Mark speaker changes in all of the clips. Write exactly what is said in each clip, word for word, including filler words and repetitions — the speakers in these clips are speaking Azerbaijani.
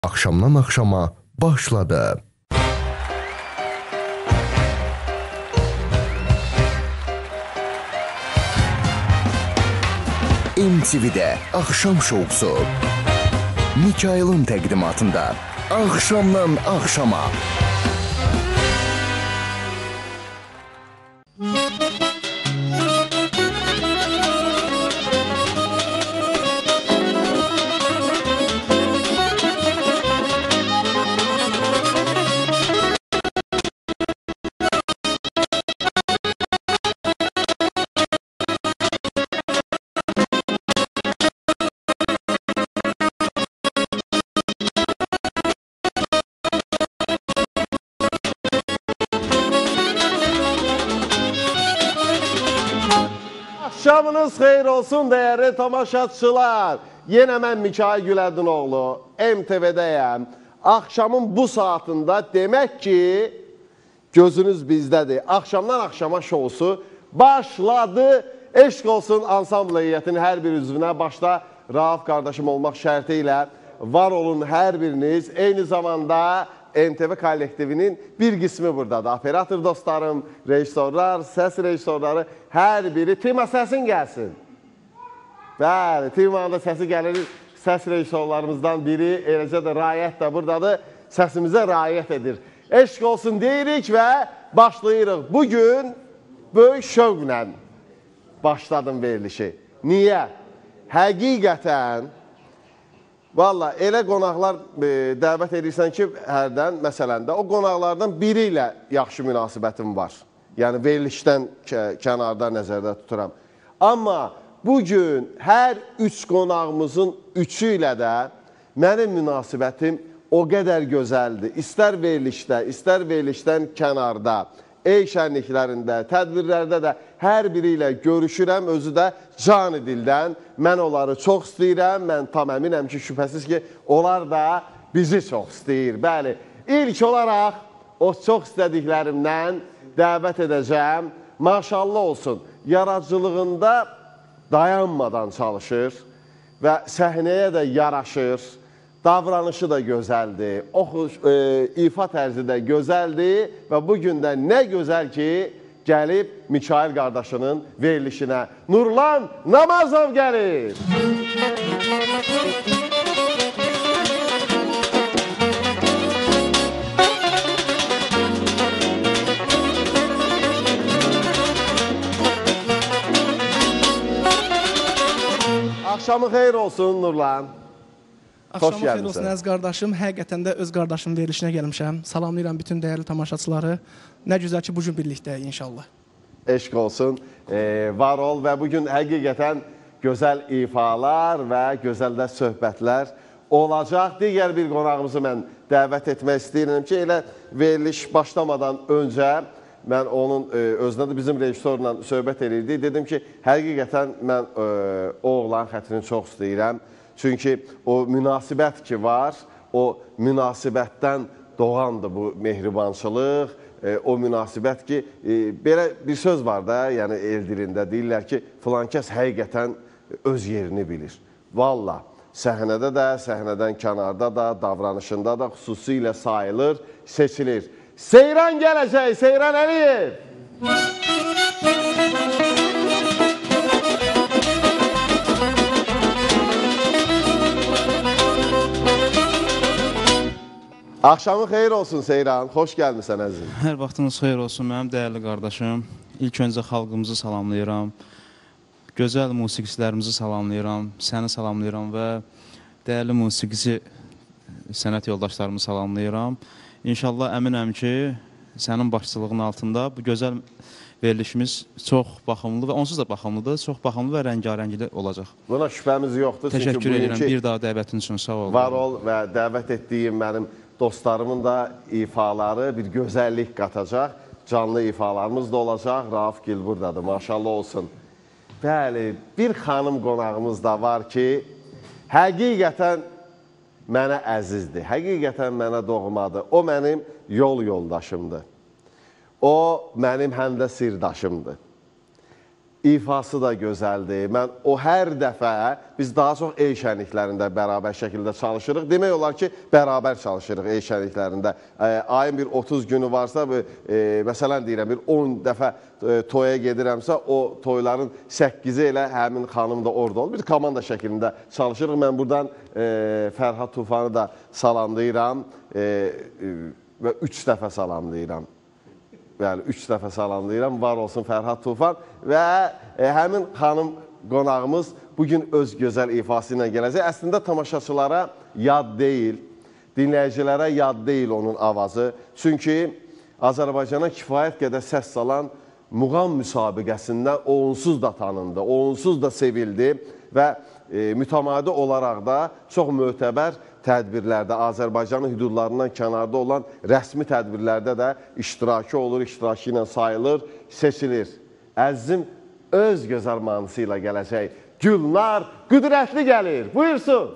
Speaker 1: Axşamdan axşama başladı. M T V'də Axşam Şousu Mikail'in təqdimatında Axşamdan axşama.
Speaker 2: Akşamınız xeyir olsun değerli tamaşaçılar. Yine mən Mikail Gülərdinoğlu M T V'dəyəm. Akşamın bu saatında demek ki gözünüz bizdədir. Akşamdan akşama şousu başladı. Eşq olsun ansambl heyətinin hər bir üzvünə, başda Rauf qardaşım olmaq şərti ilə var olun hər biriniz. Eyni zamanda M T V kollektivinin bir qismi buradadır. Operator dostlarım, rejissorlar, səs rejissorları hər biri. Tima səsin gəlsin. Bəli, Tima'nın da səsi gəlir. Səs rejissorlarımızdan biri, eləcə də Rayət də buradadır. Səsimizə rayət edir. Eşq olsun deyirik və başlayırıq. Bugün böyük şövqlə başladım verilişi. Niyə? Həqiqətən valla elə qonaqlar e, dəvət edirsən ki, hərdən, məsələn də, o qonaqlardan biri ilə yaxşı münasibətim var. Yəni, verilişdən kənarda nəzərdə tuturam. Amma bugün hər üç qonağımızın üçü ilə də mənim münasibətim o qədər gözəldir. İstər verilişdə, istər verilişdən kənarda, ey şənliklərində, tədbirlərdə də hər biri ilə görüşürəm, özü də canı dildən. Mən onları çox istəyirəm, mən tam əminəm ki, şübhəsiz ki, onlar da bizi çox istəyir. Bəli, ilk olaraq o çox istədiklərimdən dəvət edəcəm. Maşallah olsun, yaradıcılığında dayanmadan çalışır və səhnəyə də yaraşır. Davranışı da gözəldir, oxuş, e, ifa tərzi də gözəldir və bugün də nə gözəl ki, gəlib Mikail qardaşının verilişinə. Nurlan Namazov gəlir. Axşamı xeyir olsun Nurlan.
Speaker 3: Axşamı xeyir olsun əziz qardaşım. Həqiqətən də öz qardaşımın verilişinə gəlmişəm. Salamlayıram bütün dəyərli tamaşaçıları. Nə gözəl ki, bugün birlikdəyik inşallah.
Speaker 2: Eşq olsun, e, var ol və bugün həqiqətən gözəl ifalar və gözəl də söhbətlər olacaq. Digər bir qonağımızı mən dəvət etmək istəyirəm ki, elə veriliş başlamadan öncə mən onun e, özünə də bizim rejissorla söhbət edirdik. Dedim ki, həqiqətən mən e, o oğlan xətrini çox istəyirəm. Çünki o münasibət ki var, o münasibətdən doğandır bu mehribançılıq, e, o münasibət ki, e, belə bir söz var da, yəni el dilində deyirlər ki, filan kəs həqiqətən öz yerini bilir. Valla, səhnədə də, səhnədən kənarda da, davranışında da xüsusilə sayılır, seçilir. Seyran gələcək, Seyran Əliyev! Axşamın xeyir olsun Seyran, xoş gəlmişsən əzizim.
Speaker 4: Hər vaxtınız xeyir olsun mənim dəyərli qardaşım. İlk öncə xalqımızı salamlayıram, gözəl musiqiçilərimizi salamlayıram, səni salamlayıram və dəyərli musiqici sənət yoldaşlarımı salamlayıram. İnşallah əminəm ki, sənin başçılığın altında bu gözəl verilişimiz çox baxımlı və onsuz da baxımlıdır, çox baxımlı və rəngarəngli olacaq.
Speaker 2: Buna şübhəmiz yoxdur.
Speaker 4: Təşəkkür edirəm bir daha dəvətin üçün, sağ olun.
Speaker 2: Var ol və dəvət etdiyim mənim dostlarımın da ifaları bir gözəllik qatacaq. Canlı ifalarımız da olacaq. Rauf Gil buradadır, maşallah olsun. Bəli, bir xanım qonağımız da var ki, həqiqətən mənə əzizdir, həqiqətən mənə doğmadır. O mənim yol yoldaşımdır. O mənim həm də sirdaşımdır. ifası da gözəldir. Mən o hər dəfə, biz daha çox el şənliklərində bərabər şəkildə çalışırıq. Demək olar ki, bərabər çalışırıq el şənliklərində. Ayın bir otuz günü varsa, e, məsələn deyirəm, bir on dəfə e, toya gedirəmsə, o toyların səkkizi elə həmin xanım da orada olur. Bir komanda şəklində çalışırıq. Mən buradan e, Fərhad Tufanı da salamlayıram e, e, və üç dəfə salamlayıram. Yəni, üç dəfə salamlayıram, var olsun Fərhad Tufan və e, həmin xanım qonağımız bugün öz gözəl ifası ilə gələcək. Əslində tamaşaçılara yad deyil, dinləyicilərə yad deyil onun avazı. Çünki Azərbaycana kifayət qədər səs salan muğam müsabiqəsindən o onsuz da tanındı, o onsuz da sevildi və e, mütəmadi olaraq da çox mötəbər tədbirlərdə, Azərbaycanın hüdudlarından kənarda olan rəsmi tədbirlərdə də iştirakı olur, iştirakı ilə sayılır, seçilir. Əzizim öz gözəl mahnısı ilə gələcək. Gülnar Qüdrətli gəlir, buyursun.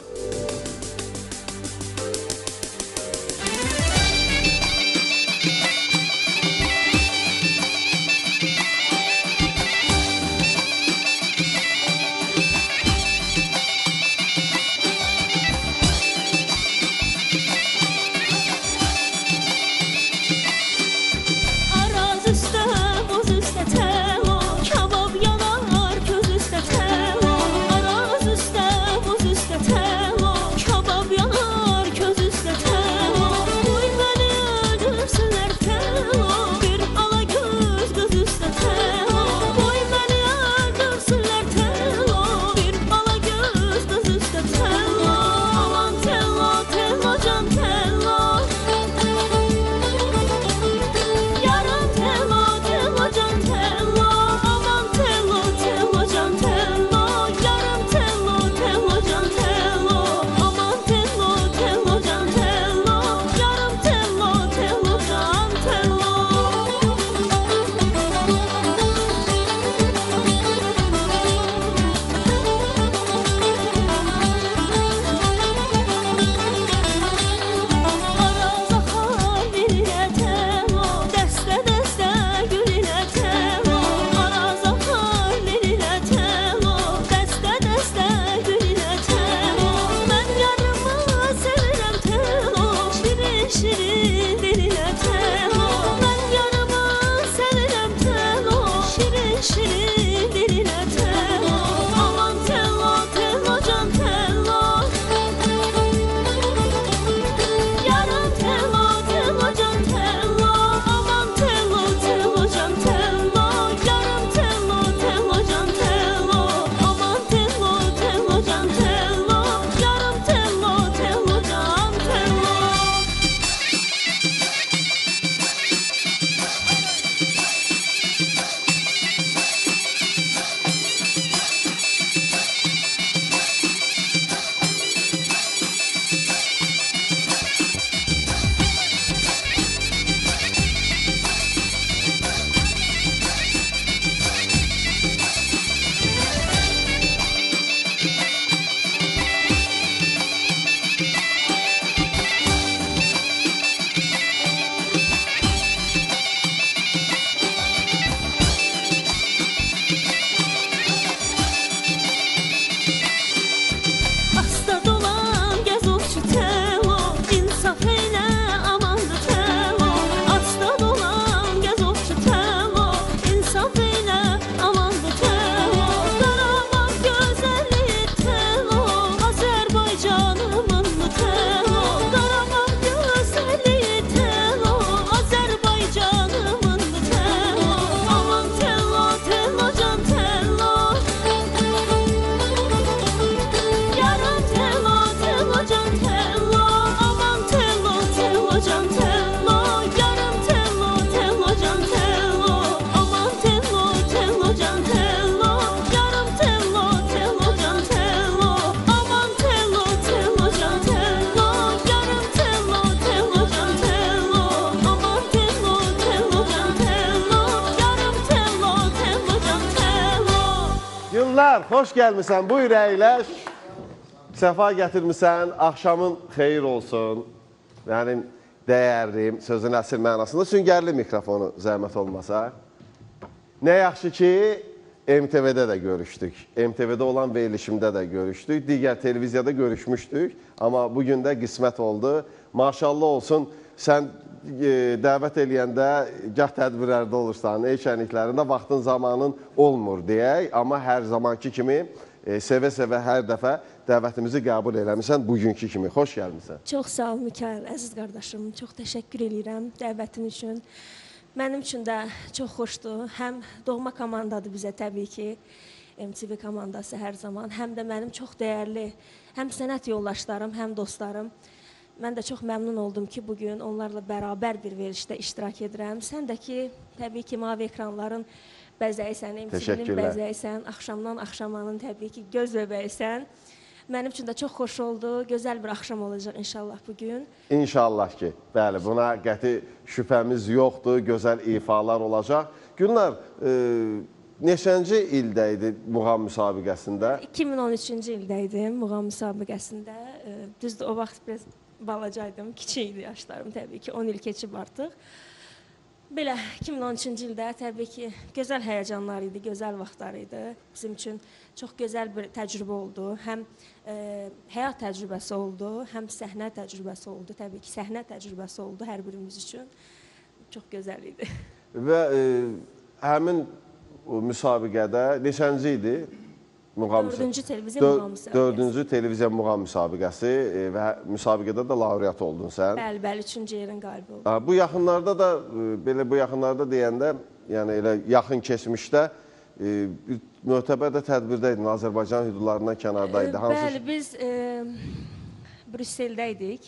Speaker 2: Xoş gəlmirsən, buyur əyləş, səfa gətirmirsən, axşamın xeyir olsun, mənim dəyərlim, sözün əsl mənasında, süngərli mikrofonu zəhmət olmasa. Nə yaxşı ki, M T V'də də görüşdük. M T V'də olan verilişimdə də görüşdük. Digər televiziyada görüşmüşdük. Amma bugün də qismət oldu. Maşallah olsun, sən e, dəvət eləyəndə gah tədbirlərdə olursan, el şənliklərində vaxtın zamanın olmur deyək. Amma hər zamanki kimi e, sevə-sevə hər dəfə dəvətimizi qəbul eləmişsən bugünkü kimi. Xoş gəlmişsən.
Speaker 5: Çox sağ ol Mikail, əziz qardaşım. Çox təşəkkür edirəm dəvətin üçün. Mənim üçün də çox xoşdur. Həm doğma komandadır bizə təbii ki, M T V komandası hər zaman. Həm də mənim çox dəyərli, həm sənət yoldaşlarım, həm dostlarım. Mən də çox məmnun oldum ki, bugün onlarla bərabər bir verilişdə iştirak edirəm. Sən də ki, təbii ki, mavi ekranların bəzəyisən, M T V'nin bəzəyisən, axşamdan axşamanın təbii ki, göz bəbəyisən. Mənim üçün də çox xoş oldu. Gözəl bir axşam olacaq inşallah bugün. İnşallah ki, bəli, buna qəti şübhəmiz yoxdur. Gözəl ifalar olacaq. Gülnar, e, neçənci ildə idi muğam müsabiqəsində? iki min on üçüncü ildə idim muğam müsabiqəsində. E, düzdür, o vaxt biraz balacaydım, kiçik idi yaşlarım təbii ki, on il keçib artıq. Belə, iki min on üçüncü ildə təbii ki, gözəl həyəcanlar idi, gözəl vaxtlar idi. Bizim üçün çox gözəl bir təcrübə oldu. Həm e, həyat təcrübəsi oldu, həm səhnə təcrübəsi oldu. Təbii ki, səhnə təcrübəsi oldu hər birimiz üçün. Çox gözəl idi. Və e, həmin o müsabiqədə neçənci idi? Dördüncü televiziya muğam müsabiqəsi. Dördüncü televiziya muğam müsabiqəsi e, və müsabiqədə də laureat oldun sən. Bəli, bəli, üçüncü yerin qalibi oldum. Ha, bu yaxınlarda da, e, belə bu yaxınlarda deyəndə, yəni elə yaxın keçmişdə e, bir mötəbər də tədbirdə idin, Azərbaycan hüdudlarından kənardaydı. E, bəli, biz e, Brüsseldə idik.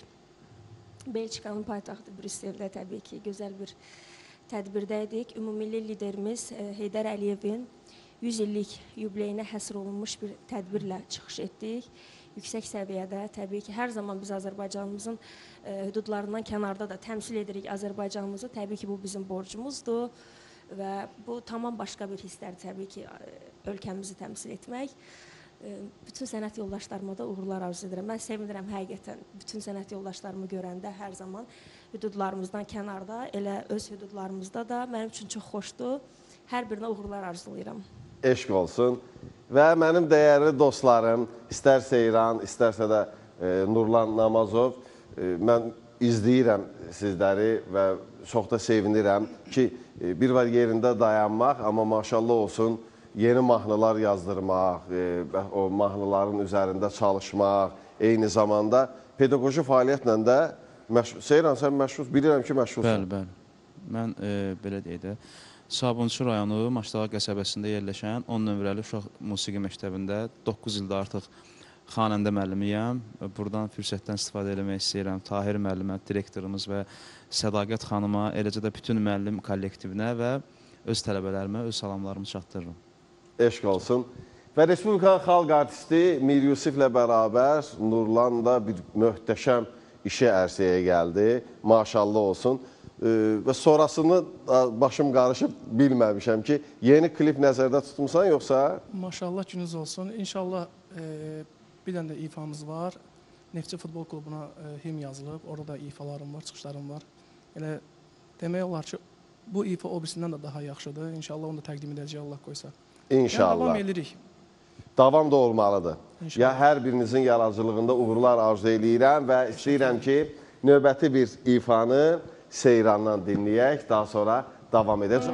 Speaker 5: Belçikanın paytaxtı Brüsseldə təbii ki, gözəl bir tədbirdə idik. Ümumilli liderimiz e, Heydər Əliyevin yüz illik yubileyinə həsr olunmuş bir tədbirlə çıxış etdik. Yüksək səviyyədə, təbii ki, hər zaman biz Azərbaycanımızın e, hüdudlarından kənarda da təmsil edirik Azərbaycanımızı. Təbii ki, bu bizim borcumuzdur və bu tamam başqa bir hisslər, təbii ki, ölkəmizi təmsil etmək. E, bütün sənət yoldaşlarıma da uğurlar arzu edirəm. Mən sevinirəm həqiqətən, bütün sənət yoldaşlarımı görəndə hər zaman hüdudlarımızdan kənarda, elə öz hüdudlarımızda da mənim üçün çox xoşdur. Hər birinə uğurlar arzulayıram. Eşq olsun. Və mənim dəyərli dostlarım, istər Seyran, istərsə də e, Nurlan Namazov, e, mən izləyirəm sizləri və çox da sevinirəm ki, e, bir var yerində dayanmaq, amma maşallah olsun, yeni mahnılar yazdırmaq, e, o mahnıların üzərində çalışmaq, eyni zamanda pedaqoji fəaliyyətlə də məşğul. Seyran, sən məşğul, bilirəm ki, məşğulsun.
Speaker 4: Bəli, bəli. Mən e, belə deyək də, Sabunçu rayonu Maçdağ qəsəbəsində yerləşən on nömrəli uşaq musiqi məktəbində doqquz ildə artıq xanəndə müəllimiyəm. Buradan fürsətdən istifadə eləmək istəyirəm. Tahir müəllimə, direktorumuz və Sədaqət xanıma, eləcə də bütün müəllim kollektivinə və öz tələbələrimə öz salamlarımı çatdırırım. Eşq olsun. Və Respublikanın xalq artisti Mir Yusiflə bərabər Nurlan da bir möhtəşəm işə ərsəyə gəldi. Maşallah olsun. Və sonrasını başım qarışıb bilməmişəm ki, yeni klip nəzərdə tutmuşsan yoxsa? Maşallah gününüz olsun. İnşallah e, bir dənə də ifamız var. Neftçi Futbol Klubuna e, him yazılıb. Orada da ifalarım var, çıxışlarım var. Elə demək olar ki, bu ifa o birisindən də daha yaxşıdır. İnşallah onu da təqdim edəcək Allah qoysa. İnşallah. Yəni, davam edirik. Davam da olmalıdır. İnşallah. Ya hər birinizin yaradıcılığında uğurlar arzu eləyirəm və istəyirəm ki, növbəti bir ifanı Seyrandan dinləyək, daha sonra davam edəcək.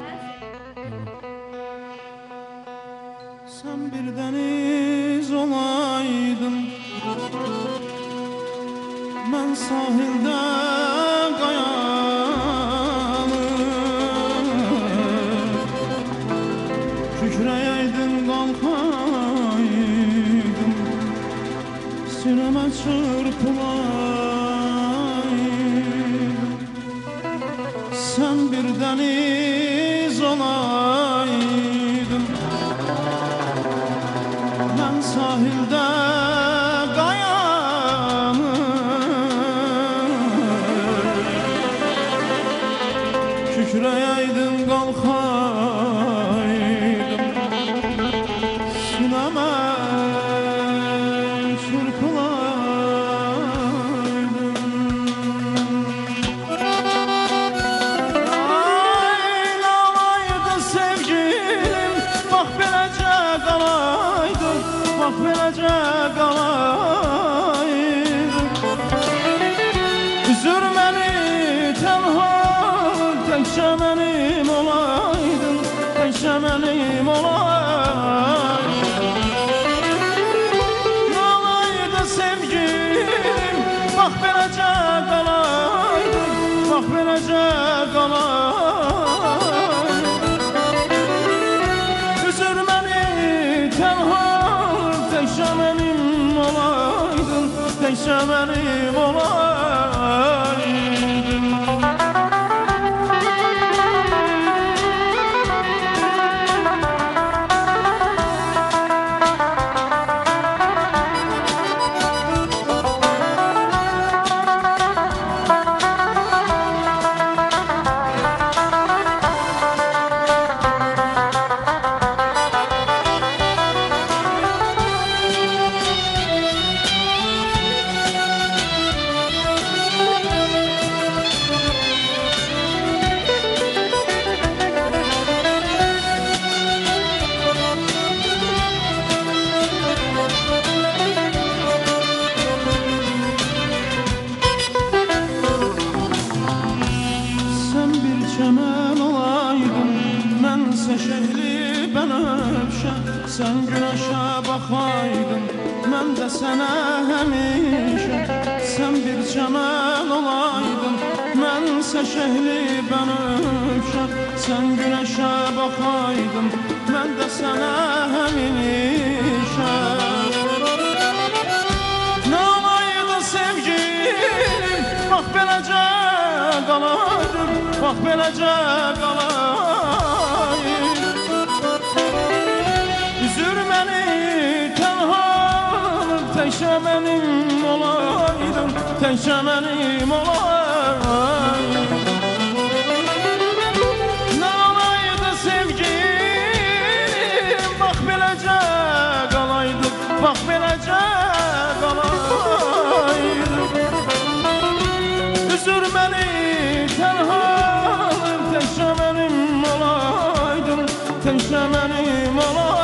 Speaker 4: Sən bir dəniz olaydın, mən sahildə qayanım, kükrəyəydin, qalxaydın, sinəmə çırpılaydın. Sən bir dəniz olaydın, mən sahildə qayanım, kükrəyəydin, qalxaydın, sinəmə çırpılaydın. Bax beləcə
Speaker 6: təkcə mənim olaydın, təkcə mənim olaydın. Nə olaydı sevgim, bax beləcə qalaydın, bax beləcə qalaydın. Üzür məni tənha, təkcə mənim olaydın, təkcə mənim olaydın. Sən güneşə baxaydın, mən də sənə həmişə. Sən bir çəmən olaydın, mənsə şəhli bənövşə. Sən güneşə baxaydın, mən də sənə həmişə. Nə olaydı sevgilim, bax beləcə qalaydın, bax beləcə qalaydın. Üzür məni tənha, təkcə mənim olaydın, təkcə mənim olaydın. Nə olaydı sevgim, bax beləcə qalaydın, bax beləcə qalaydın. Üzür məni tənha, təkcə mənim olaydın, təkcə mənim olaydın.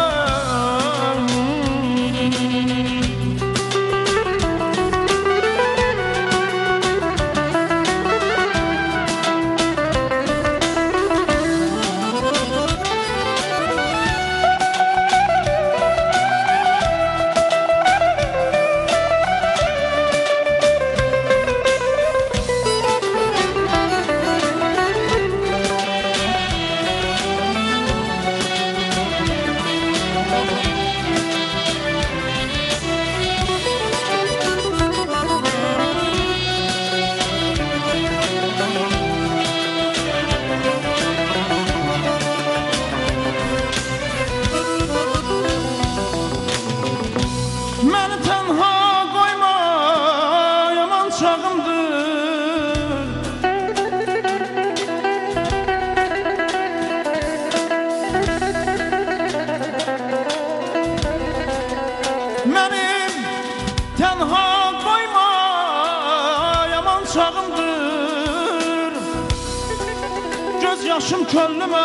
Speaker 6: Yaşım könlüme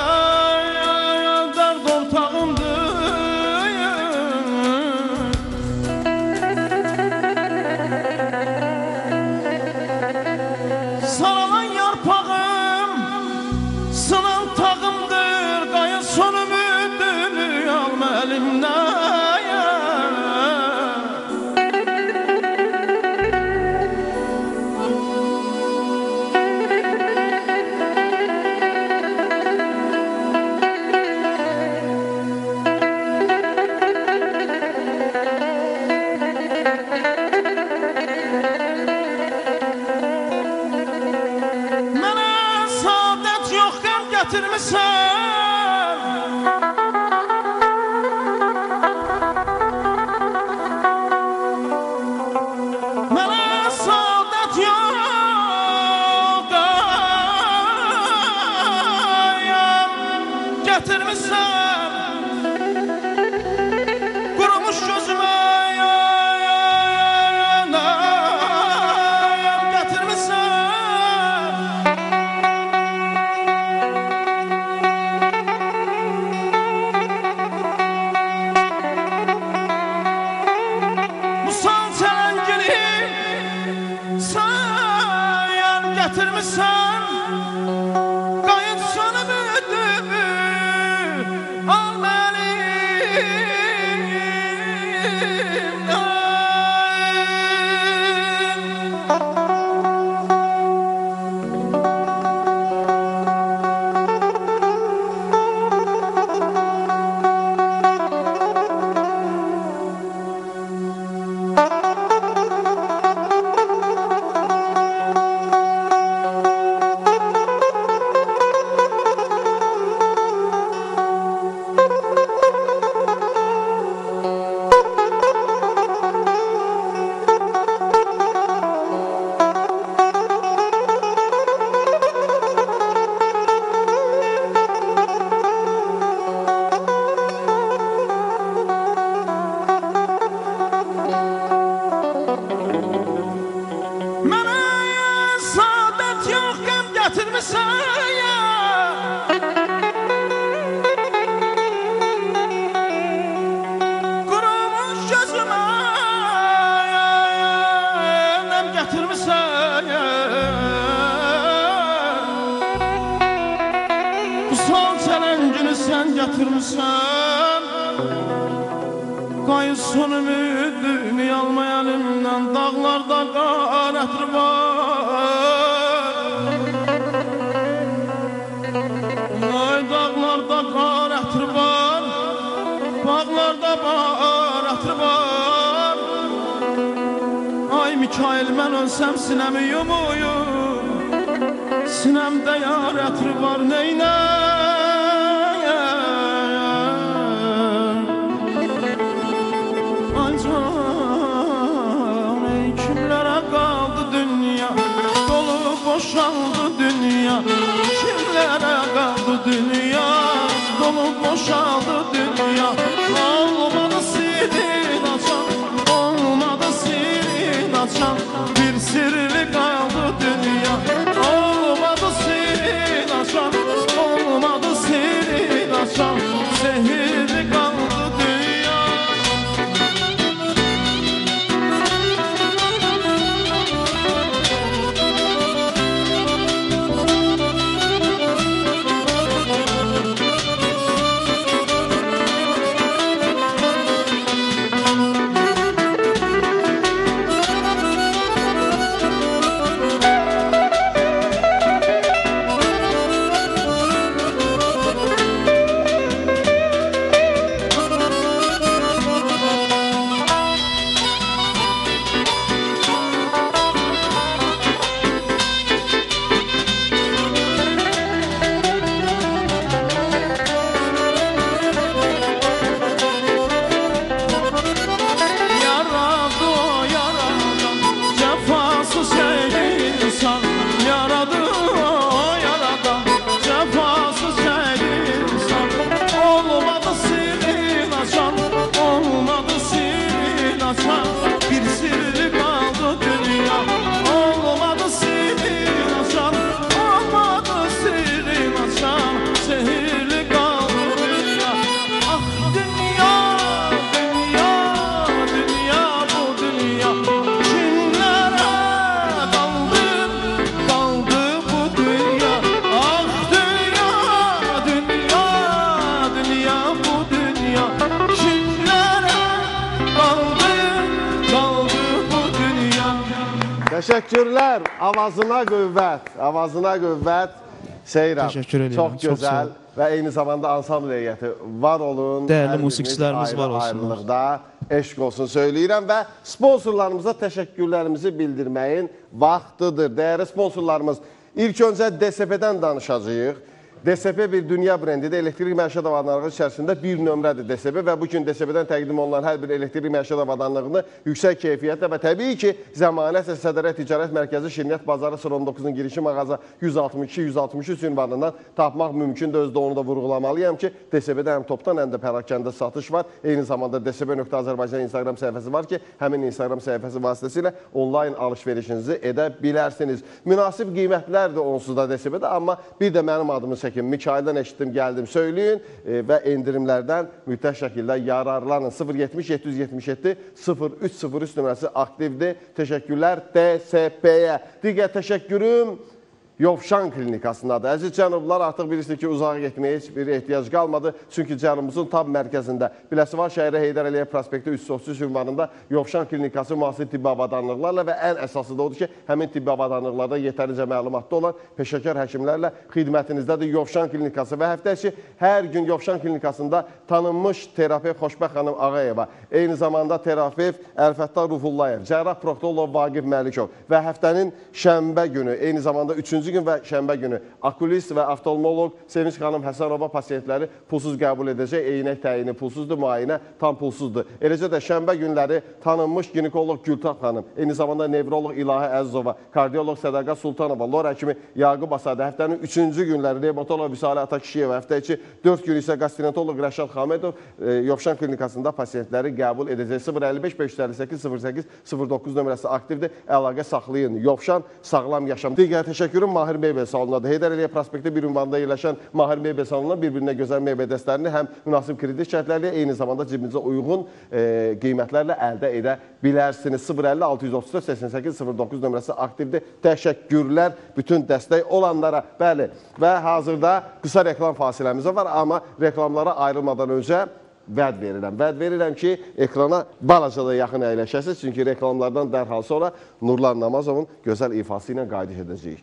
Speaker 6: dert ortağımdır. Saralan yarpağım sınan tağımdır. Qayın son ümidimi alma elimden. getirmişsen gətirmisən ya qurumuş gözümə nəm gətirmisən ya bu son çələngini sən gətirmisən qayın son ümidini almayan elimdən dağlarda qar ətri var ay dağlarda qar ətri var bağlarda bar ətri var ay Mikail mən ölsəm sinəmi yumuyum sinəmdə yar ətri var neynə boşaldı dünya kimlərə qaldı dünya dolup boşaldı dünya olmadı sirin açan olmadı sirin açan bir sirli qaldı dünya olmadı sirin açan olmadı sirin açan zehirli qaldı dünya Teşekkürler. Avazına qüvvət, avazına qüvvət. Seyran,
Speaker 4: Teşekkür ederim.
Speaker 6: Çox
Speaker 4: Çok sağ
Speaker 6: gözəl
Speaker 4: olun.
Speaker 6: və eyni zamanda ansambl heyəti var olun.
Speaker 4: Değerli
Speaker 6: Hər
Speaker 4: musiqiçilərimiz
Speaker 6: biriniz
Speaker 4: var
Speaker 6: ayrı-
Speaker 4: olsunlar.
Speaker 6: Ayrılıqda eşq olsun söyləyirəm və sponsorlarımıza təşəkkürlərimizi bildirməyin vaxtıdır. Dəyərli sponsorlarımız, ilk öncə D S P-dən danışacağıq. D S P bir dünya brendidir. Elektrik məişət avadanlığı içərisində bir nömrədir D S P və bu gün D S P-dən təqdim olunan hər bir elektrik məişət avadanlığını yüksək keyfiyyətlə və təbii ki, Zəmanət və Sədərət Ticarət Mərkəzi Şirniyyət Bazarı sıra on doqquzun girişi mağaza yüz altmış iki yüz altmış üç ünvanından tapmaq mümkündür. Özdə onu da vurğulamalıyam ki, D S P-də həm topdan, həm də pərakəndə satış var. Eyni zamanda D S P nöqtə Azərbaycan Instagram səhifəsi var ki, həmin Instagram səhifəsi vasitəsilə onlayn alış-verişinizi edə bilərsiniz. Münasib qiymətlər də onsuz da D S P-də, amma bir də mənim adımı çəkin. Mikaildən eşitdim, gəldim, söyləyin e, və endirimlərdən mütləq şəkildə yararlanın. sıfır yetmiş yeddi yüz yetmiş yeddi sıfır üç sıfır üç nömrəsi aktivdir. Təşəkkürlər D S P-yə. Digər təşəkkürüm Yovşan klinikasındadır. Əziz cənublar, artıq bilirsiniz ki, uzağa getməyə heç bir ehtiyac qalmadı. Çünki cənubumuzun tam mərkəzində Biləsuvar şəhəri Heydər Əliyev prospekti üç yüz otuz üç ünvanında Yovşan klinikası müasir tibbi avadanlıqlarla və ən əsası da odur ki, həmin tibbi avadanlıqlarda yetərincə məlumatda olan peşəkar həkimlərlə xidmətinizdədir Yovşan klinikası və həftə içi hər gün Yovşan klinikasında tanınmış terapevt Xoşbəxt xanım Ağayeva, eyni zamanda terapevt Əlfəttar Ruhullayev, cərrah proktolog Vaqif Məlikov və həftənin şənbə günü, eyni zamanda üçüncü gün və şənbə günü okulist və oftalmoloq Sevinç xanım Həsənova pasiyentləri pulsuz qəbul edəcək. Eynək təyini pulsuzdur, müayinə tam pulsuzdur. Eləcə də şənbə günləri tanınmış ginekoloq Gültaq xanım, eyni zamanda nevroloq İlahə Əzizova, kardioloq Sədaqət Sultanova, lor həkimi Yaqub Asadə, həftənin üçüncü günləri revmatoloq Vüsalə Atakişiyeva, həftə içi dörd gün isə qastrinatoloq Rəşad Xamedov e, Yovşan klinikasında pasiyentləri qəbul edəcək. sıfır əlli beş beş yüz əlli səkkiz sıfır səkkiz sıfır doqquz nömrəsi aktivdir. Əlaqə saxlayın. Yovşan sağlam yaşam. Digər təşəkkürüm
Speaker 2: Mahir Mebel salonundadır. Heydər Əliyev prospekti bir ünvanda yerləşən Mahir Mebel salonuna bir-birinə gözəl mebel dəstlərini həm münasib kredit şərtləri, eyni zamanda cibinizə uyğun e, qiymətlərlə əldə edə bilərsiniz. sıfır əlli altı yüz otuz dörd səksən səkkiz sıfır doqquz nömrəsi aktivdir. Təşəkkürlər bütün dəstək olanlara. Bəli, və hazırda qısa reklam fasiləmiz var, amma reklamlara ayrılmadan öncə vəd verirəm. Vəd verirəm ki, ekrana balaca da yaxın əyləşəsiniz, çünki reklamlardan dərhal sonra Nurlan Namazovun gözəl ifası ilə qayıdış edəcəyik.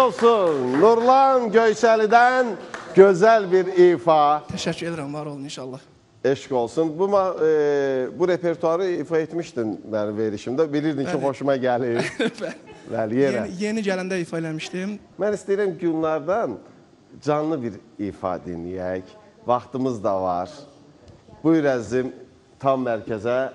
Speaker 2: olsun. Nurlan Göysəlidən gözəl bir ifa.
Speaker 3: Təşəkkür edirəm, var olun inşallah.
Speaker 2: Eşq olsun. Bu, e, bu repertuarı ifa etmişdin mənim verişimdə. Bilirdin ki, hoşuma gəlir. Bəli, yenə.
Speaker 3: Yeni, yeni gələndə ifa eləmişdim.
Speaker 2: Mən istəyirəm günlərdən canlı bir ifa dinləyək. Vaxtımız da var. Buyur əzizim, tam mərkəzə.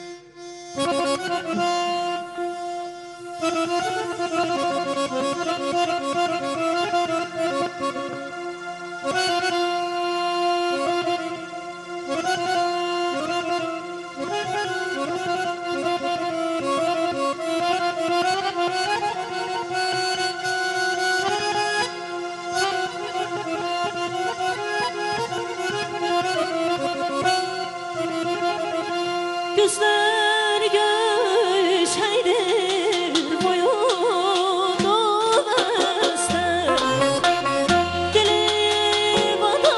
Speaker 5: Gözler göçeydir boyunu bester, dili bana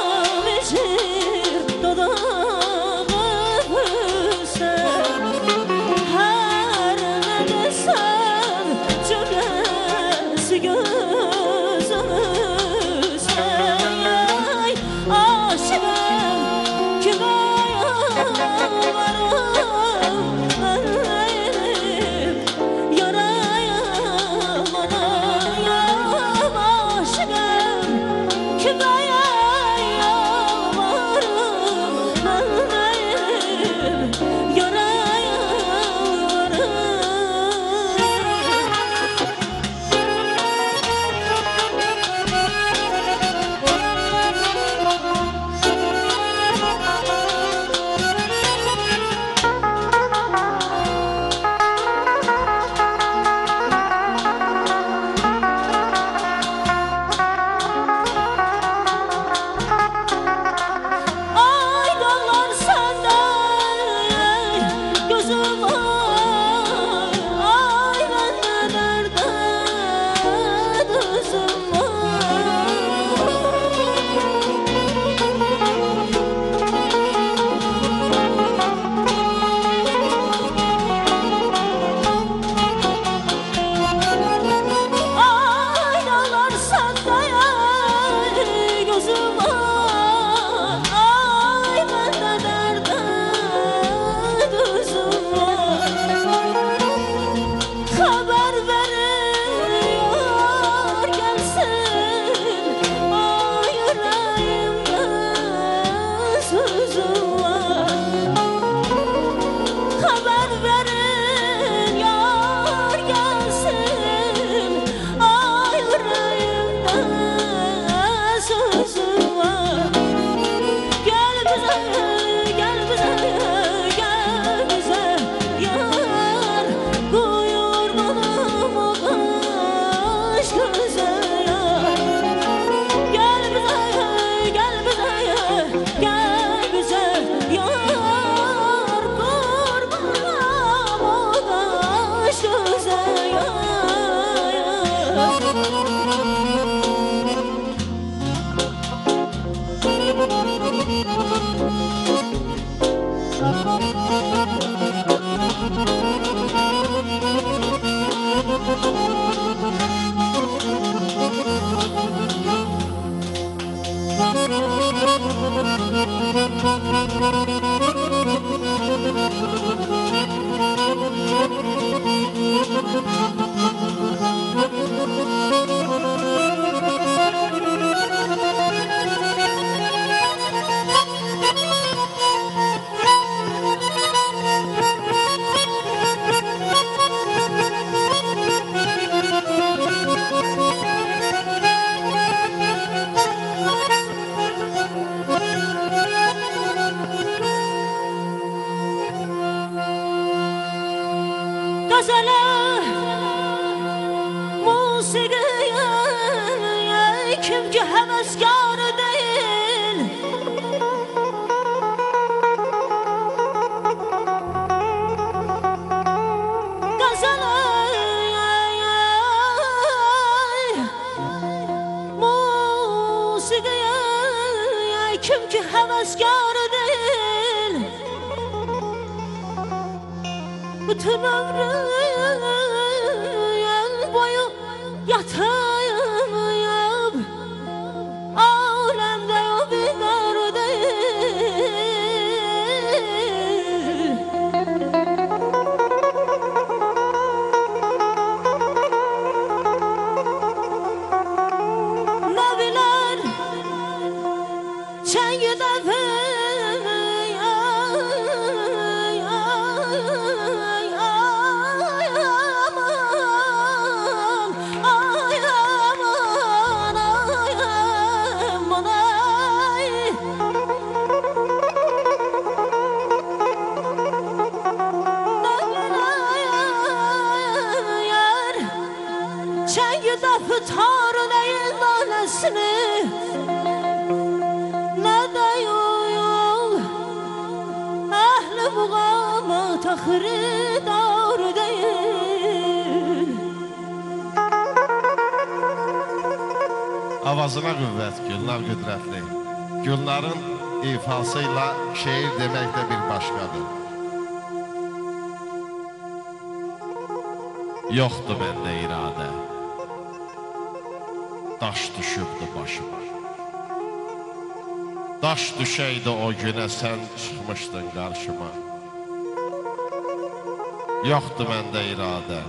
Speaker 5: verir dodağı büster. Her ne desem cümlesi gözümüzde. Aşığım kime kim ki heveskar değil. Bütün ömrüm boyu yatay Çengi dəfə Tarın eyin nanesini ne de yol Ehli buğama tahri doğru değil
Speaker 7: Avazına qüvvət, Gülnar qüdrətli. Gülnarın ifasıyla şeir demək də bir başqadır. Yoxdur məndə iradə. Daş düşübdü başıma. Daş düşəydi o günə sən çıxmışdın qarşıma. Yoxdur məndə iradə.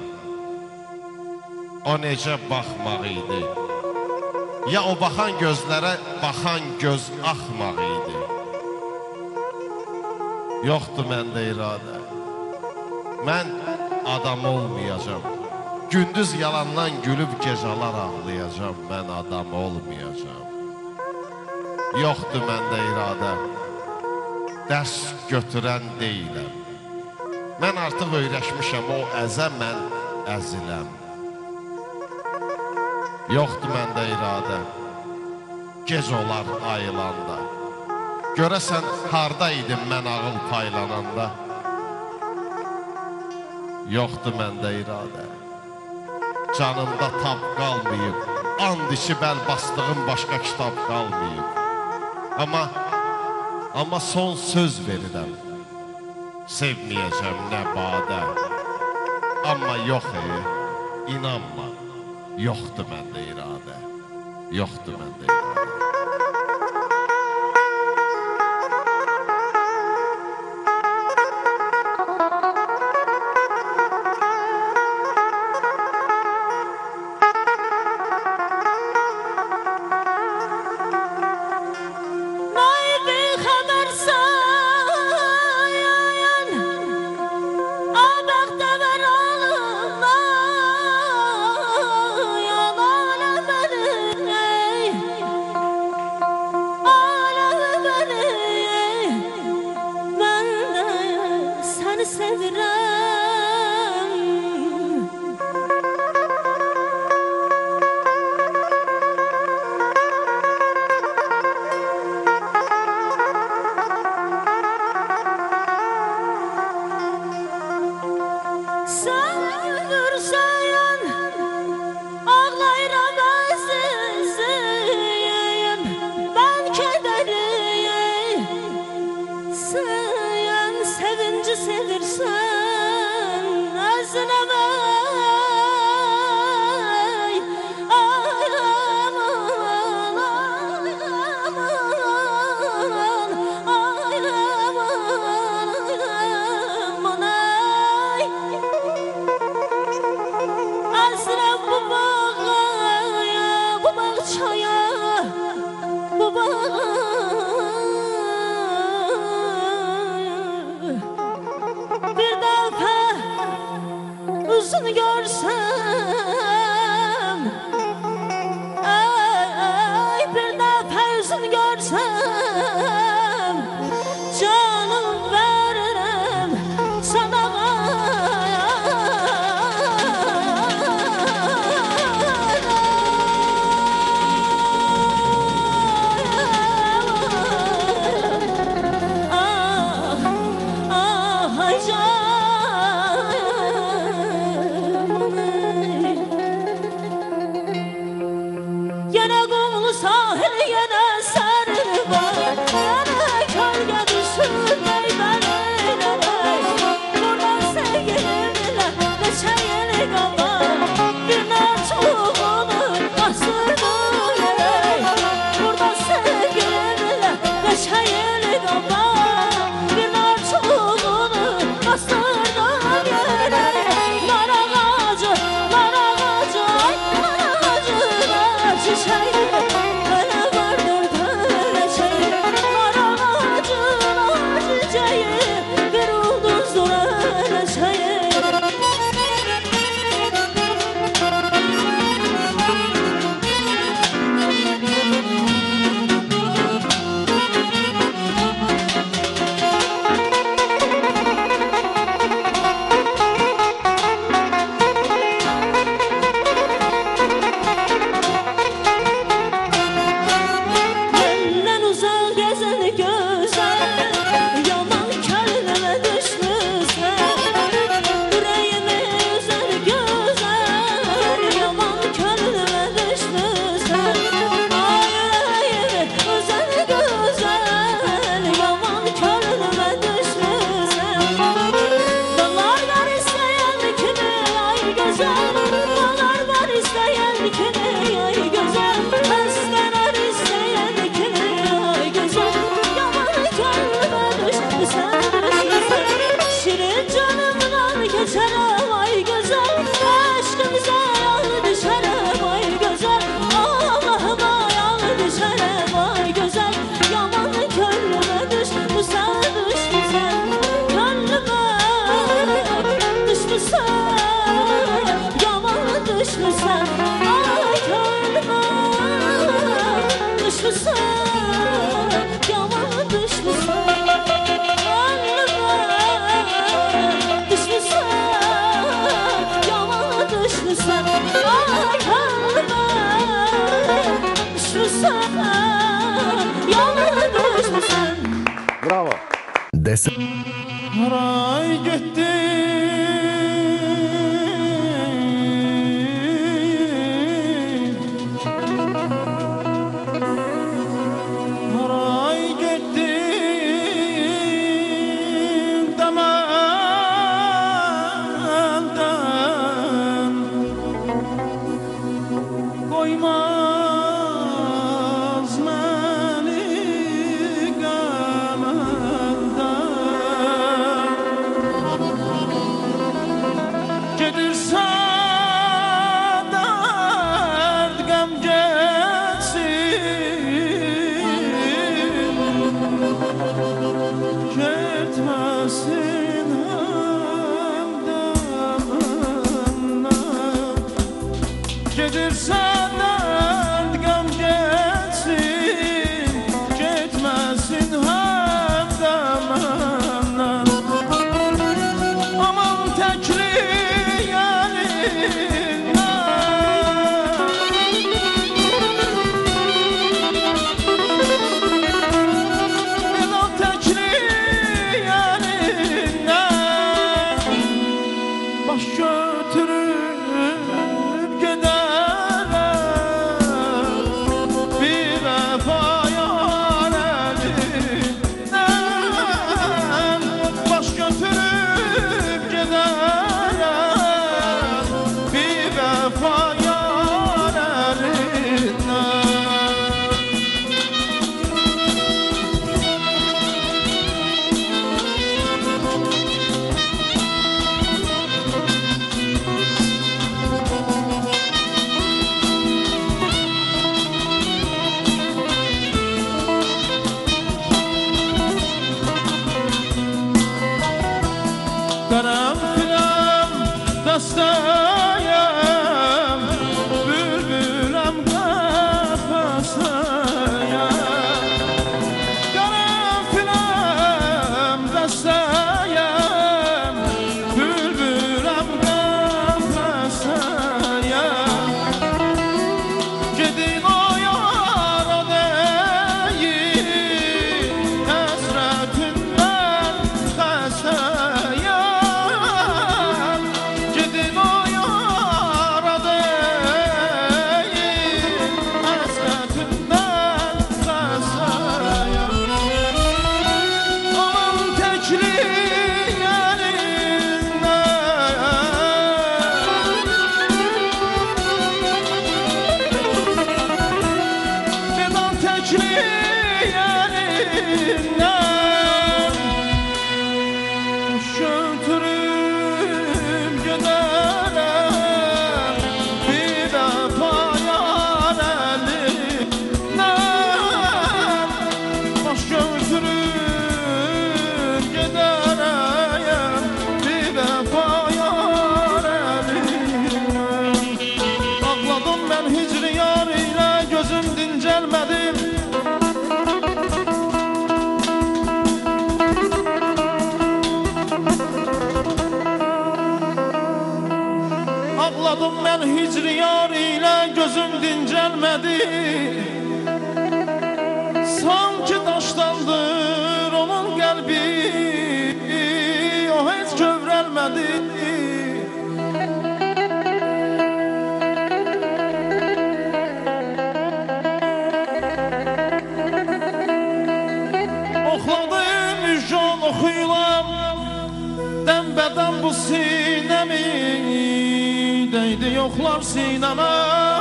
Speaker 7: O necə baxmaq idi. Ya o baxan gözlərə baxan göz axmaq idi. Yoxdur məndə iradə. Mən adam olmayacam. Gündüz yalandan gülüb gecələr ağlayacam. Mən adam olmayacam. Yoxdur məndə iradə. Dərs götürən deyiləm. Mən artıq öyrəşmişəm o əzə, mən əziləm. Yoxdur məndə iradə. Gec olar ayılanda. Görəsən harda idim mən ağıl paylananda. Yoxdur məndə iradə. Canımda tab qalmayıb, and içi bəl bastığım başqa kitab qalmayıb. Amma, amma son söz verirəm. Sevməyəcəm nə badə. Amma yox e, inanma. Yoxdur məndə iradə. Yoxdur məndə iradə.
Speaker 5: Yine kumlu sahil yine sarı var.
Speaker 1: Həsən
Speaker 8: Haray getdi Haray getdi Deməndən Koymaz məni Gedirsən dərd qəm geçsin Getməsin həmdəməndən Gedirsən dərd qəm geçsin Getməsin həmdəməndən Aman təkli Baş götürüp giderler Bir vefa yarelinden Baş götürüp giderler Bir vefa yarelinden Karanfilem dastayım Bülbülem kafasayım Karanfilem dastayım Bülbülem kafasayım Gidin o yara değil Hasretinden kasayım Gidin o yara değil Hasretinden kasayım Aman tekli Fidan tekli yerinden Götürüp giderler Bir defa yarelinden Baş götürüp giderler Bir defa yarelinden Ağladım ben hicri yar ile gözüm dincelmedi Ağladım ben hicri yar ile gözüm dincelmedi Sanki daşlandır onun kalbi O hiç kövrelmedi Oxladım müjgan oxuyulam Dəmbədən bu sinəmi Deydi yoxlar sinəmə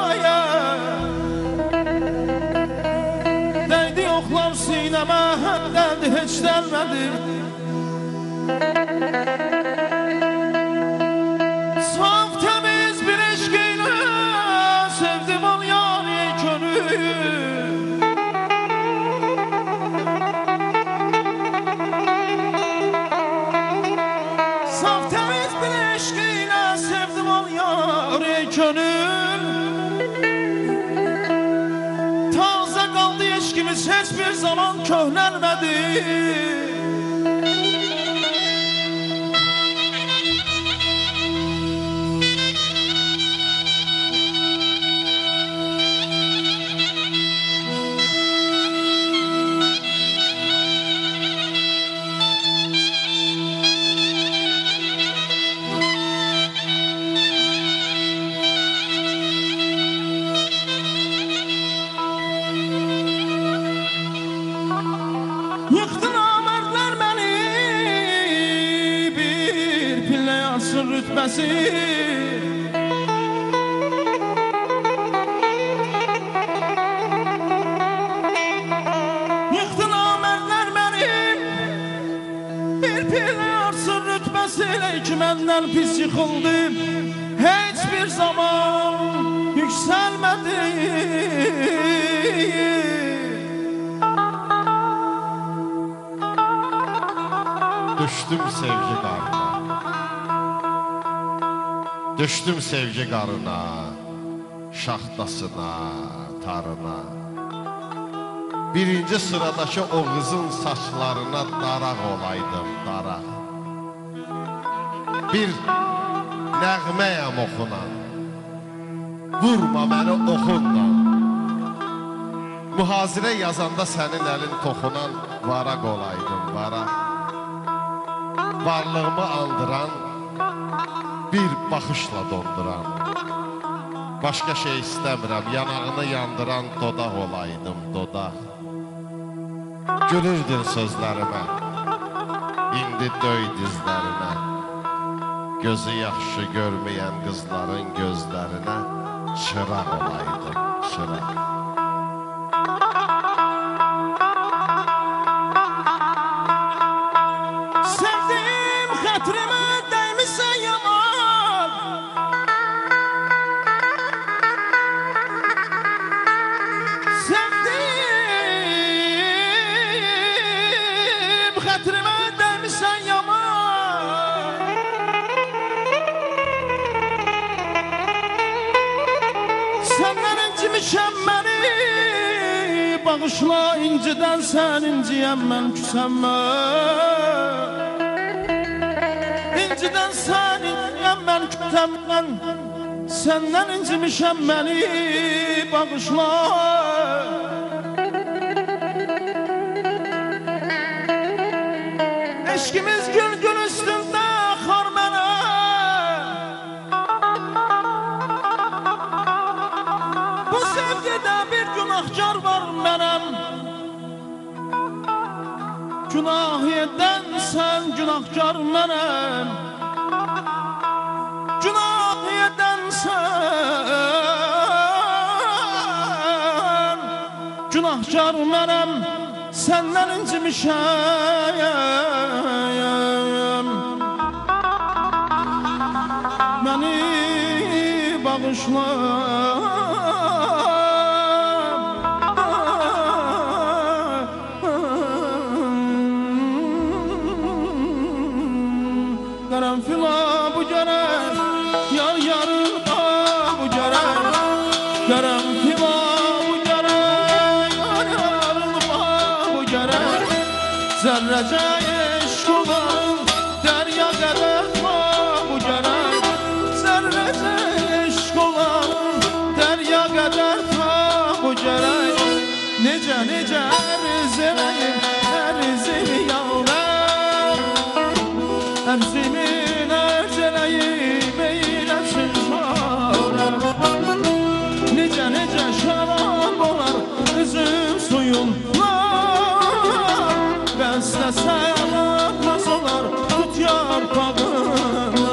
Speaker 8: Deydi yoxlar sinəmə Həddədi heç dəlmədi Saf təmiz bir eşq ilə Sevdim ol yari könül Saf təmiz bir eşq ilə Sevdim ol yari könül Taze qaldı eşkimiz Heç bir zaman köhnəlmədi rütbəsi Yıxdı namərdlər mənim Bir pil arsın rütbəsi Leyki məndən pis yıxıldı Heç bir zaman yükselmedi
Speaker 7: Düştüm sevgi qarına Düştüm sevgi qarına Şaxtasına, tarına Birinci sıradakı o qızın saçlarına daraq olaydım, daraq Bir nəğməyəm oxunan Vurma məni oxunla Mühazirə yazanda sənin əlin toxunan Varaq olaydım, varaq Varlığımı andıran Bir baxışla donduran Başqa şey istəmirəm Yanağını yandıran dodaq olaydım, dodaq Gülürdün sözlərimə İndi döy dizlərinə Gözü yaxşı görməyən qızların gözlərinə Çıraq olaydım, çıraq
Speaker 8: Sevdim xətrimə dəymisən yaman Sevdim xətrimə dəymisən yaman Səndən incimişəm məni Bağışla incidən sən inciyəm mən küsəm mən İncidən sən inciyəm mən küsəm mən Səndən incimişəm məni Bağışla Eşkimiz gül gül üstündə xar mənə Bu sevgidə bir günahkar var mənəm Günah edən sən günahkar mənəm Günah edən sən Günahkar mənəm Səndən incimişəm Məni bağışla Qaranfila bu gərək Yar yarına bu gərək Qaranfila bu gərək Yar yarına bu gərək Zərrəcə eşq olan Dərya qədər bu gərək Zərrəcə eşq olan Dərya qədər bu gərək Necə necə ərzələyim Ərzimi yavrum Əmzimin ərcələyim eyləsin şarab Necə necə şarab olar üzüm suyunla Bəstəsən atmaz olar tut yarpağına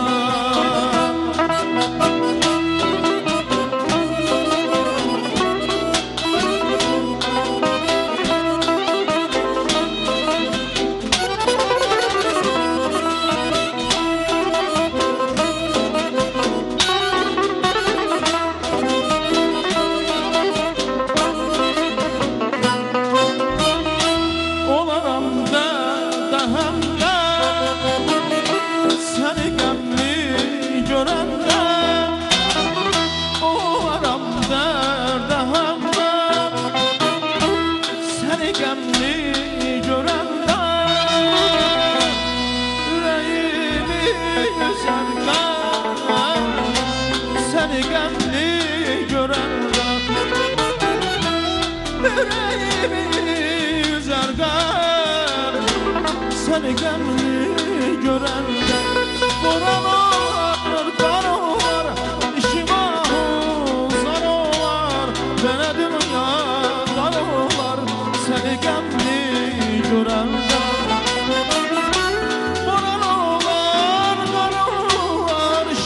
Speaker 8: Seni gemli görende Boralar, karolar, işimahul zarolar Bana dünya karolar Seni gemli görende Boralar, karolar,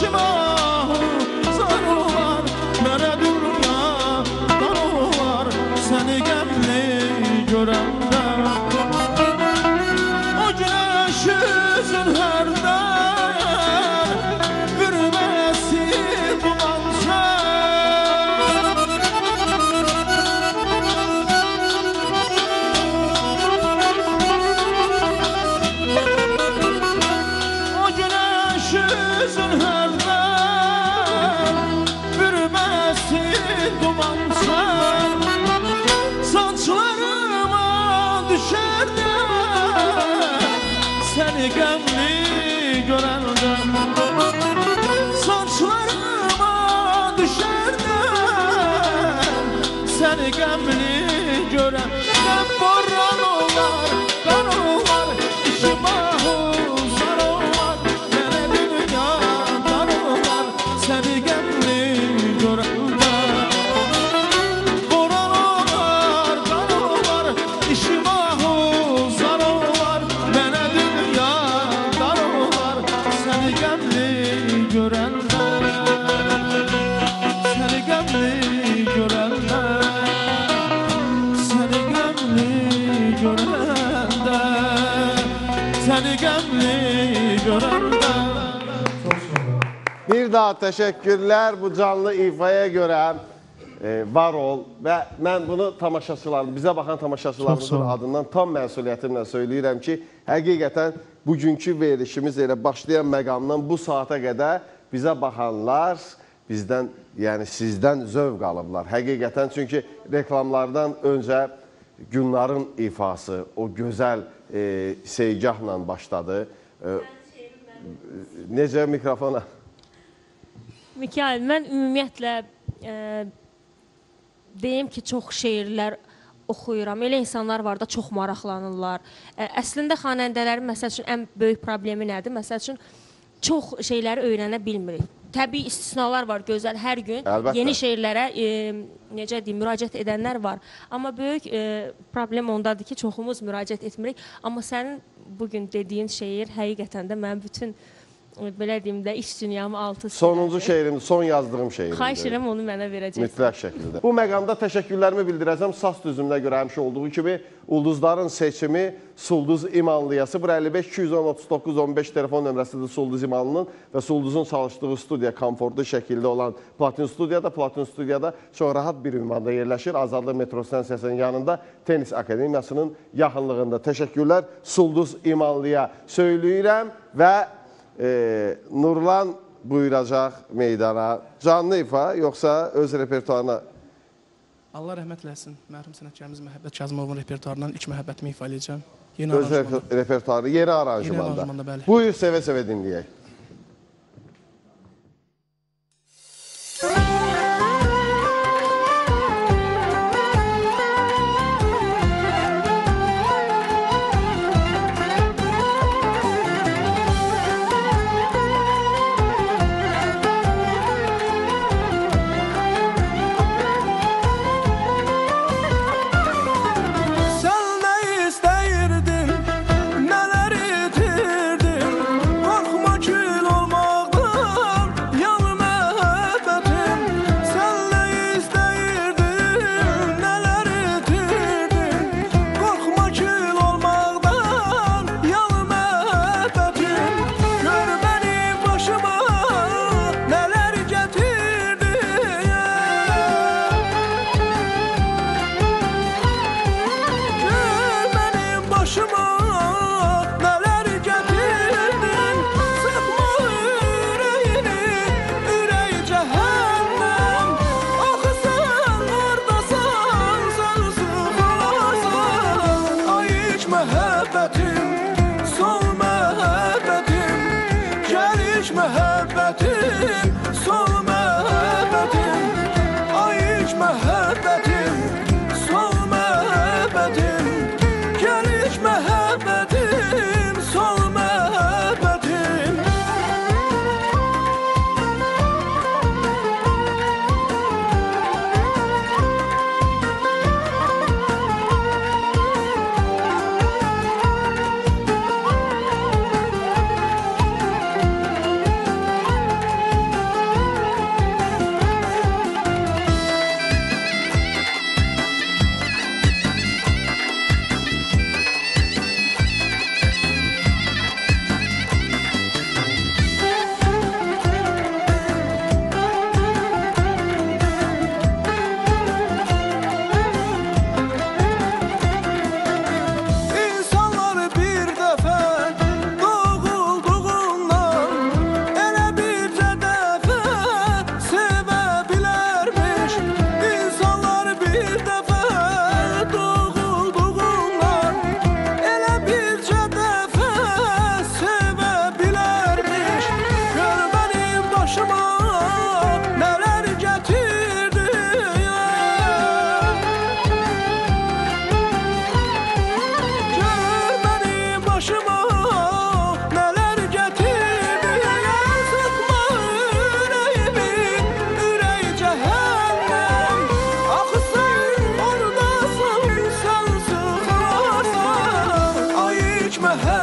Speaker 8: düşərdim səni qəmli görəndə. Saçlarıma düşərdim səni qəmli görəndə. Boran olar, qan olar, işi mahuzlar olar, mənə dünya dar olar səni qəmli görəndə. Boran olar, qan olar, işi mahuzlar olar, mənə dünya dar olar səni qəmli görəndə. Səni qəmli görəndə, səni qəmli görəndə, səni qəmli görəndə.
Speaker 2: Bir daha təşəkkürlər bu canlı ifaya görə. E, var ol və mən bunu tamaşaçılarım, bizə baxan tamaşaçılarımızın adından tam məsuliyyətimlə söyləyirəm ki, həqiqətən bugünkü verilişimiz elə başlayan məqamdan bu saata qədər bizə baxanlar bizdən, yəni sizdən zövq alıblar. Həqiqətən çünki reklamlardan öncə Günların ifası, o gözəl e, seygahla başladı. E, necə mikrofona?
Speaker 5: Mikail, mən ümumiyyətlə e, deyim ki, çox şeirlər oxuyuram. Elə insanlar var da çox maraqlanırlar. Ə, əslində xanəndələrin məsəl üçün ən böyük problemi nədir? Məsəl üçün çox şeyləri öyrənə bilmirik. Təbii istisnalar var, gözəl, hər gün
Speaker 2: Əlbəttə.
Speaker 5: yeni şeirlərə e, necə deyim, müraciət edənlər var. Amma böyük e, problem ondadır ki, çoxumuz müraciət etmirik. Amma sənin bugün dediyin şeir həqiqətən də mənim bütün belə deyim də iş dünyamı altı
Speaker 2: Sonuncu şeirimdir, son yazdığım şeirimdir.
Speaker 5: Xahiş edirəm onu mənə verəcəksin.
Speaker 2: Mütləq şəkildə. Bu məqamda təşəkkürlərimi bildirəcəm. Saz düzümünə görə həmişə olduğu kimi ulduzların seçimi Sulduz İmanlıya sıfır əlli beş iki yüz on otuz doqquz on beş telefon nömrəsidir Sulduz İmanlının və Sulduzun çalışdığı studiya komfortlu şəkildə olan Platin Studiyada. Platin Studiyada çox rahat bir ünvanda yerləşir. Azadlıq metro stansiyasının yanında Tenis Akademiyasının yaxınlığında. Təşəkkürlər Sulduz İmanlıya söyləyirəm və Ee, Nurlan buyuracaq meydana. Canlı ifa, yoxsa öz repertuarına?
Speaker 3: Allah rəhmət eləsin. Mərhum sənətkarımız Məhəbbət Kazımovun repertuarından ilk məhəbbətimi ifa edəcəm. Yeni
Speaker 2: Öz repertuarı, yeni aranjmanda.
Speaker 3: Yeni aranjmanda, bəli.
Speaker 2: Buyur, sevə-sevə dinləyək.
Speaker 8: Neler itirdim, korkma ki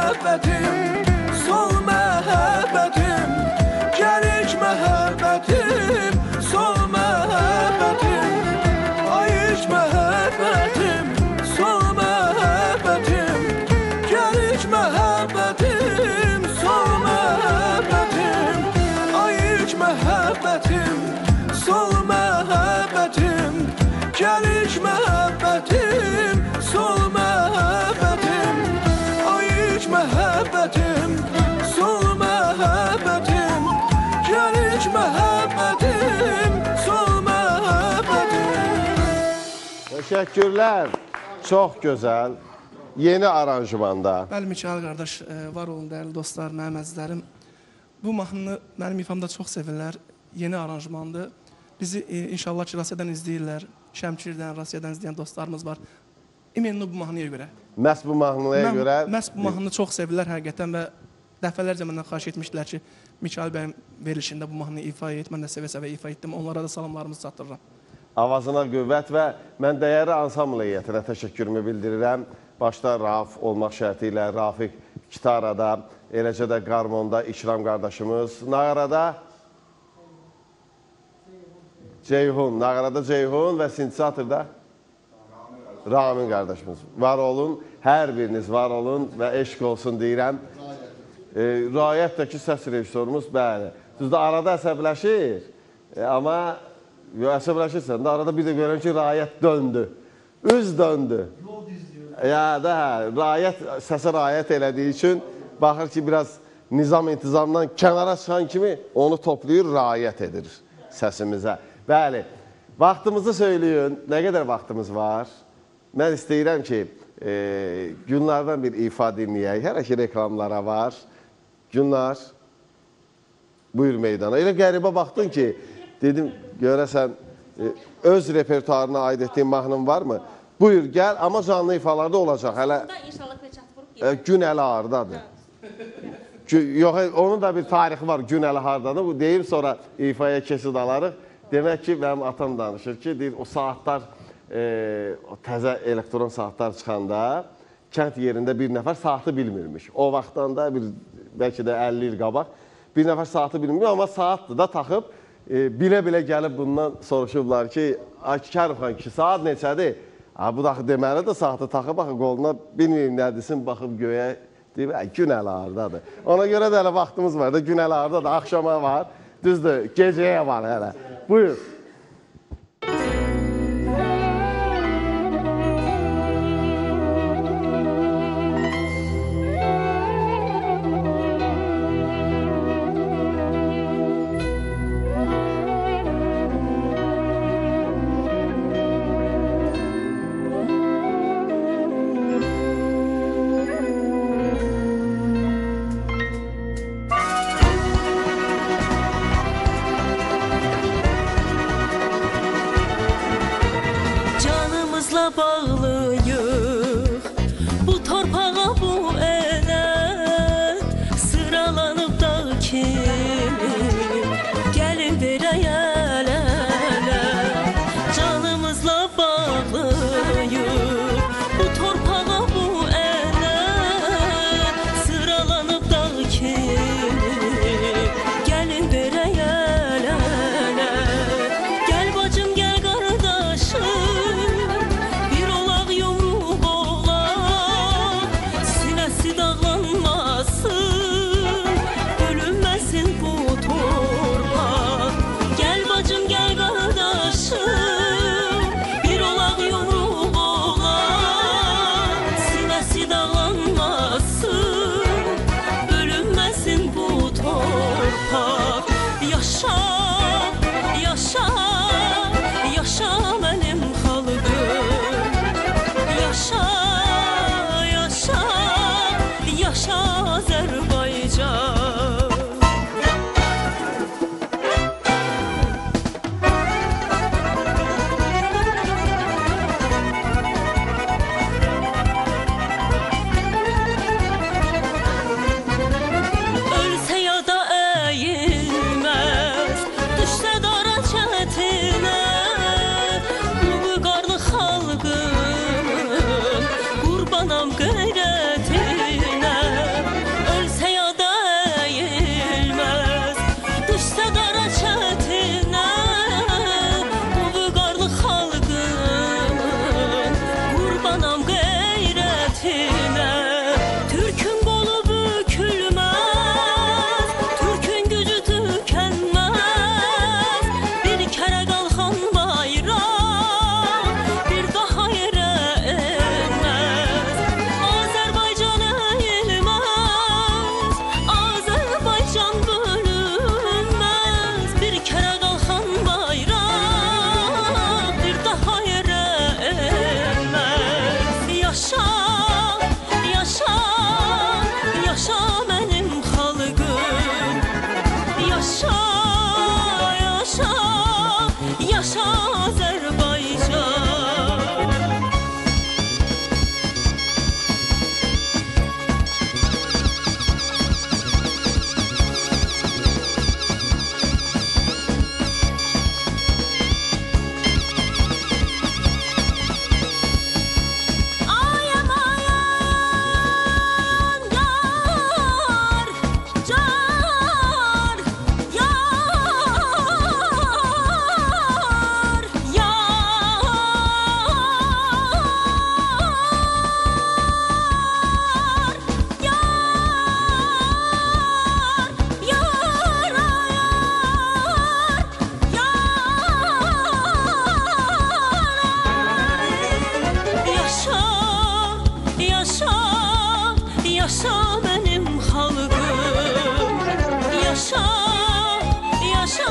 Speaker 9: məhəbbətim, sol məhəbbətim, gəl ilk məhəbbətim, sol məhəbbətim, ay ilk məhəbbətim, sol məhəbbətim, gəl ilk məhəbbətim, sol məhəbbətim, ay ilk məhəbbətim, sol məhəbbətim, gəl ilk məhəbbətim, sol məhəbbətim, ay ilk məhəbbətim, sol məhəbbətim, gəl ilk məhəbbətim, sol məhəbbətim.
Speaker 2: Təşəkkürlər. Çox gözəl. Yeni aranjmanda.
Speaker 3: Bəli, Mikail qardaş, e, var olun, dəyərli dostlar, mənim əzizlərim. Bu mahnını mənim ifamda çox sevirlər. Yeni aranjmandır. Bizi e, inşallah ki, Rasiyadan izləyirlər. Şəmkirdən, Rasiyadan izləyən dostlarımız var. İmenli bu mahnıya görə.
Speaker 2: Məhz bu mahnıya
Speaker 3: Mən,
Speaker 2: görə.
Speaker 3: Məhz bu mahnını çox sevirlər həqiqətən və dəfələrcə məndən xahiş etmişdilər ki, Mikail bəyin verilişində bu mahnını ifa et. Mən də sevə-sevə ifa etdim. Onlara da salamlarımızı çatdırıram.
Speaker 2: Avazına qüvvət və mən dəyərli ansambl heyətinə təşəkkürümü bildirirəm. Başda Rauf olmaq şərti ilə Rafiq gitarada, eləcə də qarmonda İkram qardaşımız, nağarada Ceyhun, nağarada Ceyhun və sintezatorda Ramin qardaşımız. Var olun, hər biriniz var olun və eşq olsun deyirəm. E, Rayətdəki səs rejissorumuz, bəli. Düzdür, arada əsəbləşir, e, amma əsəbləşirsən də arada bir də görürəm ki, Rayət döndü, üz döndü. Ya da hə, Rayət, səsə Rayət elədiyi üçün baxır ki, biraz nizam intizamdan kənara çıxan kimi onu toplayır, Rayət edir səsimizə. Bəli, vaxtımızı söyləyin, nə qədər vaxtımız var? Mən istəyirəm ki, e, günlərdən bir ifa dinləyək, hələ ki reklamlara var. Günlər, buyur meydana. Elə qəribə baxdın ki, dedim, görəsən, e, öz repertuarına aid etdiyin mahnın varmı? Buyur, gəl, amma canlı ifalarda olacaq. Hələ e, gün əli hardadır. Yox, onun da bir tarixi var, gün əli hardadır. Bu deyim, sonra ifaya kesid alarıq. Demək ki, mənim atam danışır ki, deyir, o saatlar, e, o təzə elektron saatlar çıxanda kənd yerində bir nəfər saatı bilmirmiş. O vaxtdan da, bir, bəlkə də əlli il qabaq, bir nəfər saatı bilmirmiş, amma saatdır da taxıb, bilə-bilə e, gəlib bundan soruşublar ki, Kərif xan ki, saat neçədir? Ha, bu da deməli də saatı taxıb, baxı, qoluna bilməyim nədirsin, baxıb göyə, deyib, gün əli hardadır. Ona görə də hələ vaxtımız var da, gün əli hardadır, axşama var, düzdür, gecəyə var hələ. Buyur.
Speaker 10: Yaşa benim halkım, yaşa, yaşa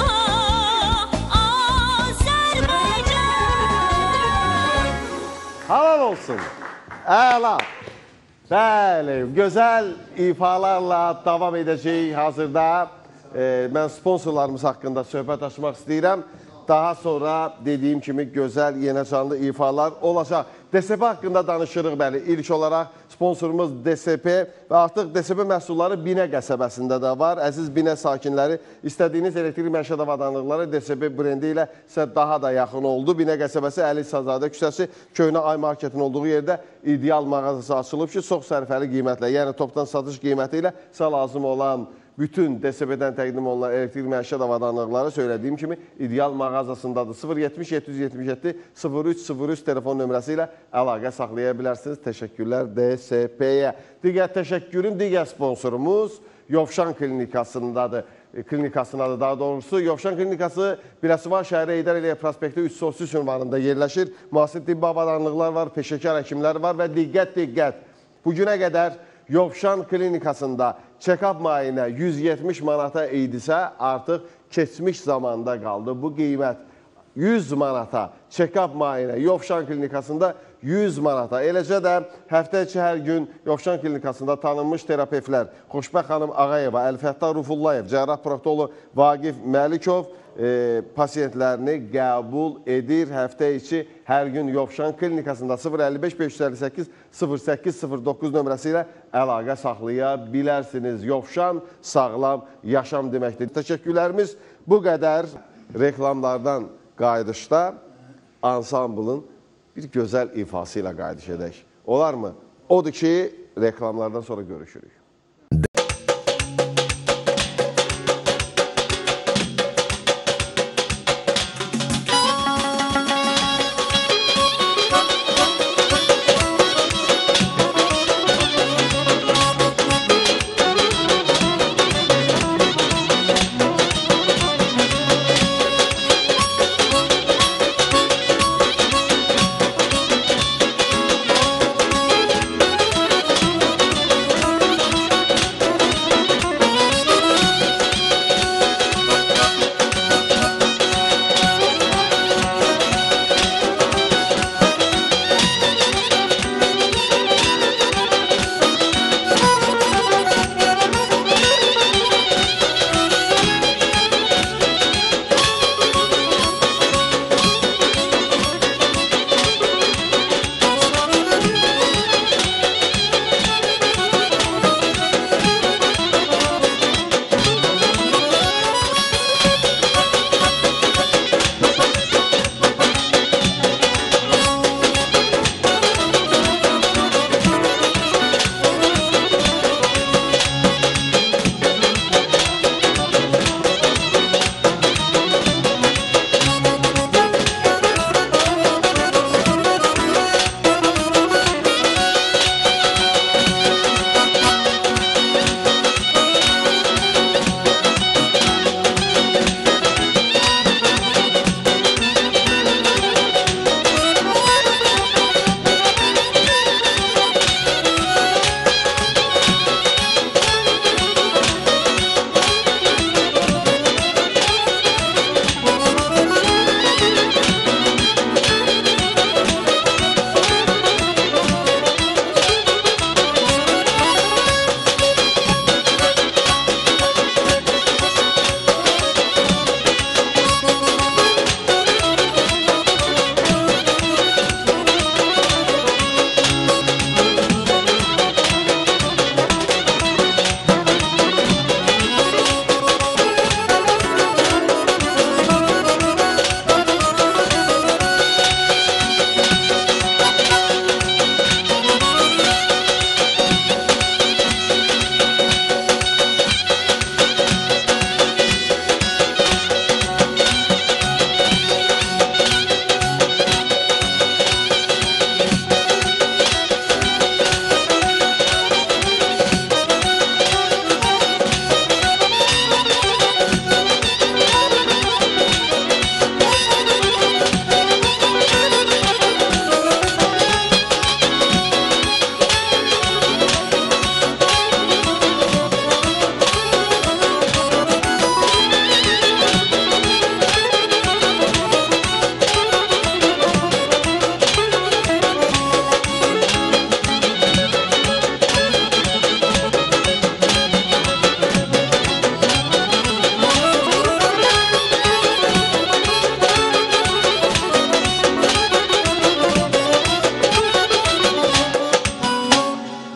Speaker 10: Azərbaycan.
Speaker 2: Halal olsun. Əla. Bəli, gözəl ifalarla davam edəcəyik hazırda. E, mən sponsorlarımız haqqında söhbət açmaq istəyirəm. Daha sonra dediyim kimi gözəl, yenə canlı ifalar olacaq. D S P haqqında danışırıq bəli. İlk olaraq sponsorumuz D S P və artıq D S P məhsulları Binə qəsəbəsində də var. Əziz Binə sakinləri, istədiyiniz elektrik məişət avadanlıqları D S P brendi ilə sizə daha da yaxın oldu. Binə qəsəbəsi Əli Sazadə küçəsi Köhnə Ay Marketin olduğu yerdə ideal mağazası açılıb ki, çox sərfəli qiymətlə, yəni topdan satış qiyməti ilə sizə lazım olan bütün D S P-dən təqdim olunan elektrik məişət avadanlıqları söylədiyim kimi ideal mağazasındadır. sıfır yetmiş yeddi yüz yetmiş yeddi sıfır üç sıfır üç telefon nömrəsi ilə əlaqə saxlaya bilərsiniz. Təşəkkürlər D S P-yə. Digər təşəkkürün digər sponsorumuz Yovşan Klinikasındadır. Klinikasındadır daha doğrusu. Yovşan Klinikası Biləsuvar şəhəri Heydər Əliyev prospekti üç yüz otuz üç ünvanında yerləşir. Müasir tibbi avadanlıqlar var, peşəkar həkimlər var və diqqət, diqqət. Bugünə qədər Yovşan Klinikasında check-up müayinə yüz yetmiş manata idisə, artıq keçmiş zamanda qaldı. Bu qiymət yüz manata check-up müayinə Yovşan Klinikasında yüz manata. Eləcə də həftə içi hər gün Yovşan Klinikasında tanınmış terapevtlər Xoşbəxt xanım Ağayeva, Əlfəttar Rufullayev, cərrah proktolog Vaqif Məlikov e, pasiyentlərini qəbul edir. Həftə içi hər gün Yovşan Klinikasında sıfır əlli beş beş yüz əlli səkkiz sıfır səkkiz sıfır doqquz nömrəsi ilə əlaqə saxlaya bilərsiniz. Yovşan sağlam yaşam deməkdir. Təşəkkürlərimiz bu qədər. Reklamlardan qayıdışda ansamblın bir gözəl ifası ilə qayıdış edək. Olar mı? Odur ki, reklamlardan sonra görüşürük.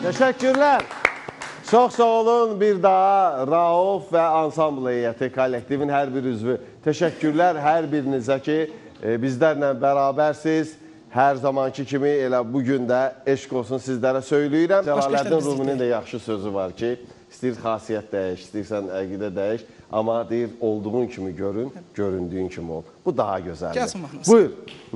Speaker 2: Təşəkkürlər. Çox sağ olun. Bir daha Rauf və ansambl heyəti, kollektivin hər bir üzvü. Təşəkkürlər hər birinizə ki, e, bizlərlə bərabərsiniz. Hər zamanki kimi elə bugün də eşq olsun sizlərə söyləyirəm. Cəlaləddin Ruminin də yaxşı sözü var ki, istəyir xasiyyət dəyiş, istəyirsən əqidə dəyiş, amma deyir, olduğun kimi görün, göründüyün kimi ol. Bu daha gözəldir.
Speaker 3: Gəlsin mahnısı.
Speaker 2: Buyur.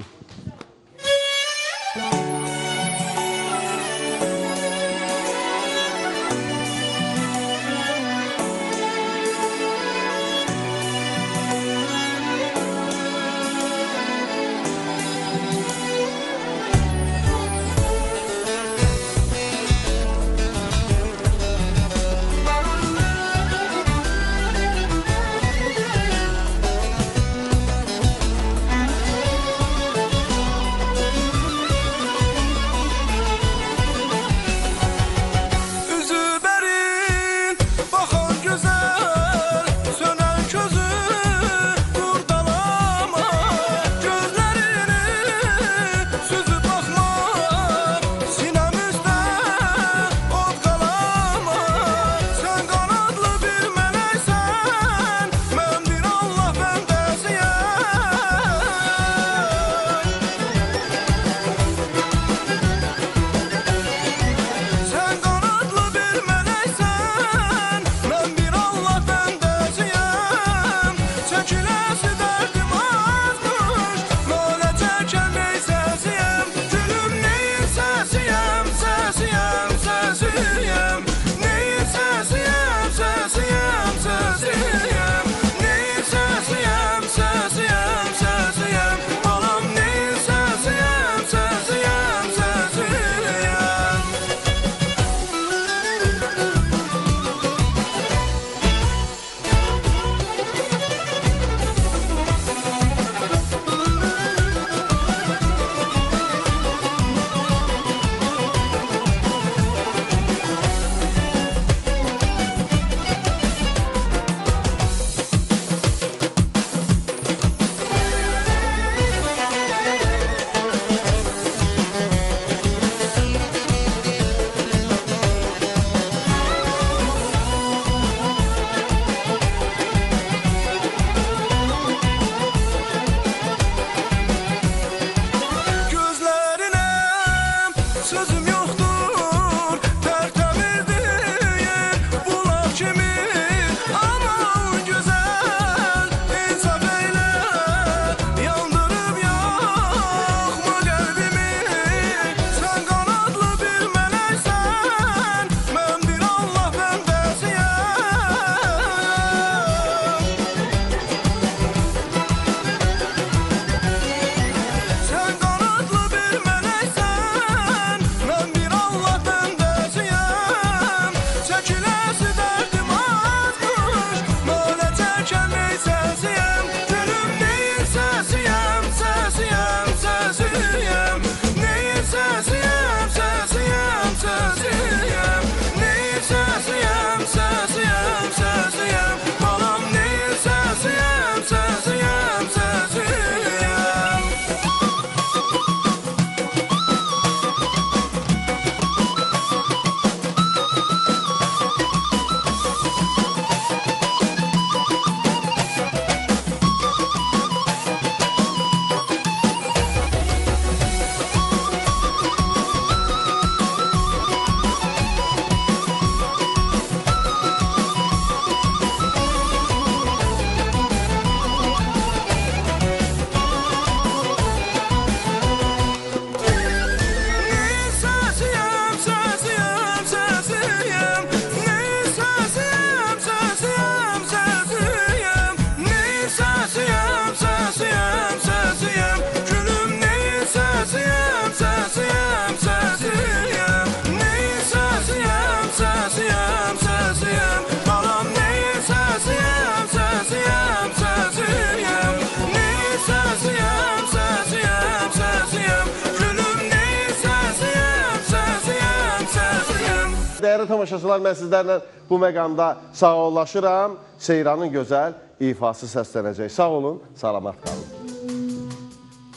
Speaker 6: Dəyərli tamaşaçılar, mən sizlərlə bu məqamda sağollaşıram. Seyranın gözəl ifası səslənəcək. Sağ olun, salamat qalın.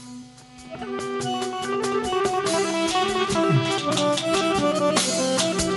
Speaker 9: Müzik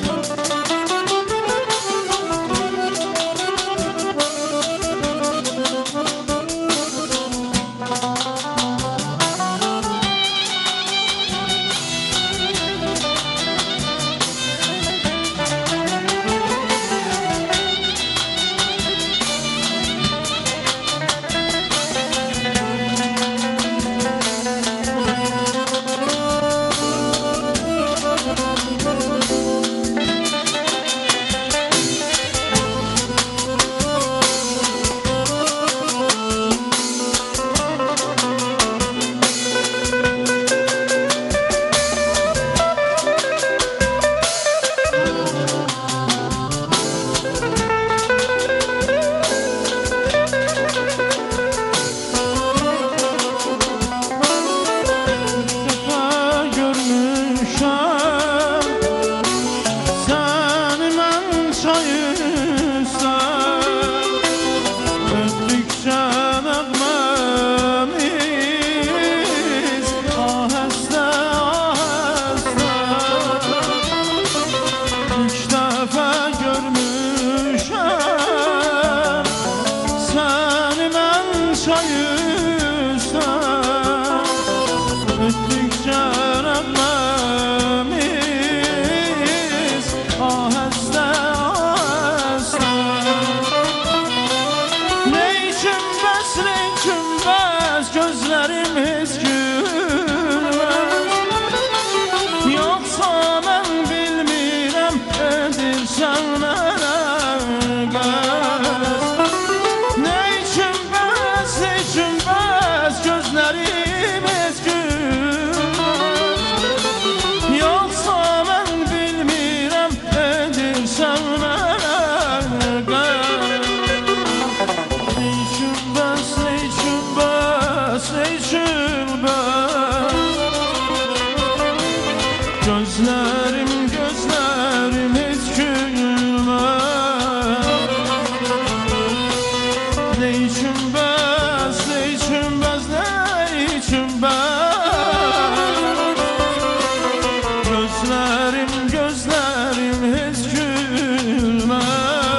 Speaker 8: edirsən mənə qəz. Nə üçün bəs, nə üçün bəs gözlərim eskür? Yoxsa mən bilmirəm edirsən mənə qəz. Nə üçün bəs, nə üçün bəs, nə üçün bəs? Gözlərim, gözlərim heç gülməz. Ne üçün bəs, ne üçün bəs, ne üçün bəs? Gözlərim, gözlərim heç gülməz.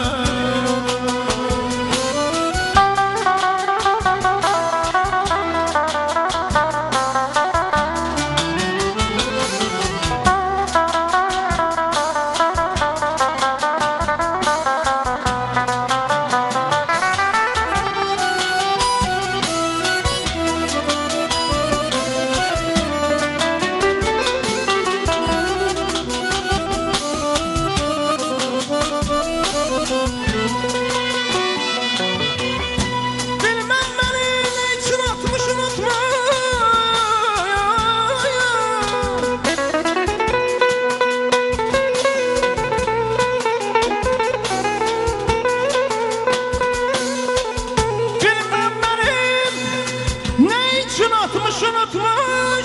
Speaker 8: Bilmem beni ne için atmış unutma. Bilmem beni ne için atmış unutmuş.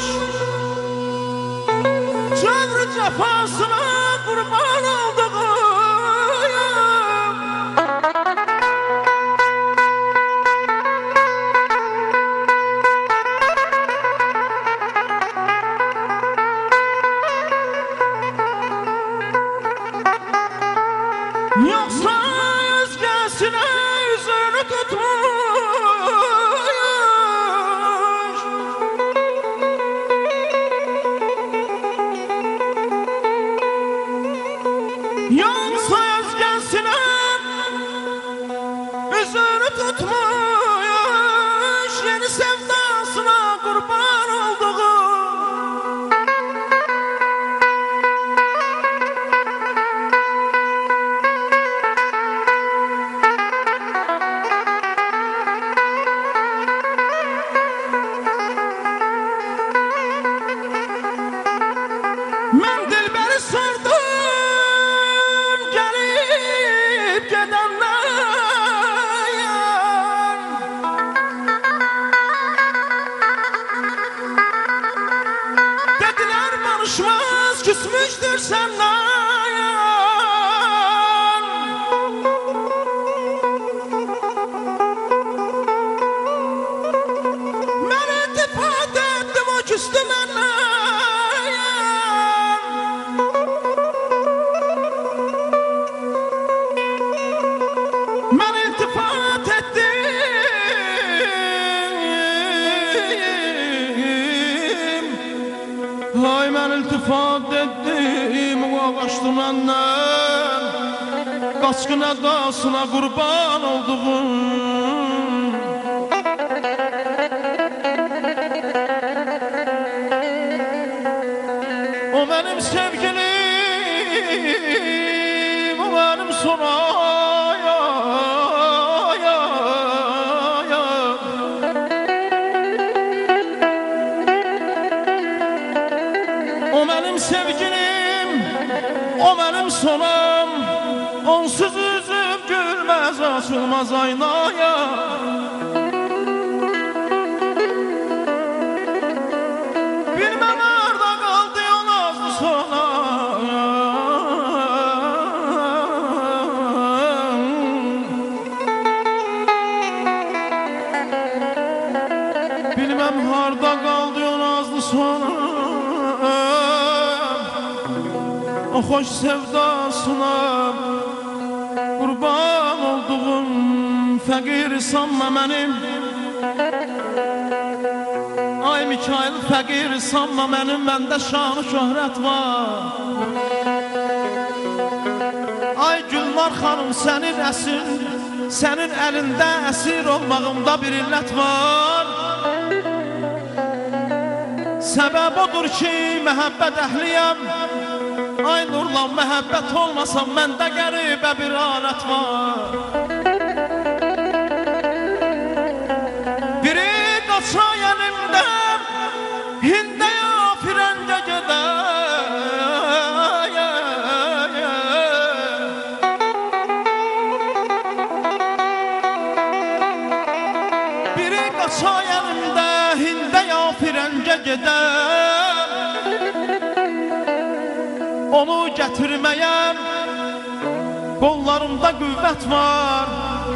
Speaker 8: Çevre cefasına kurban olduğum. Yoksa özgesine yüzünü tutmuş. Yoksa özgesine yüzünü tutmuş. Yeni sevdasına kurban olduğum. Ben dilberi sordum gelip gidenler. Dediler barışmaz küsmüştür senden. Ben iltifat ettim o küstü benden. Ben iltifat ettim. Hay ben iltifat ettim. O kaçtı benden. Kaçkın edasına kurban olduğum. O benim sevgilim, o benim sonayım. O benim sevgilim, o benim sonum. Onsuz yüzüm gülmez, açılmaz aynaya. Bilmem nerede kaldı yol azdı sona. Bilmem harda kaldı yol azdı sona. O hoş sevdasına kurban olduğum. Fəqir sanma mənim. Ay Mikail fəqir sanma mənim. Məndə şanı şöhrət var. Ay Gülnar xanım sənin əsir, sənin əlində əsir olmağımda bir illət var. Səbəb odur ki məhəbbət əhliyəm. Ay nurlan məhəbbət olmasa məndə qəribə bir alət var. Biri qaça yanımda Hində ya firəncə gedər. Biri qaça yanımda Hində ya firəncə gedər. Onu gətirməyəm qollarımda qüvvət var.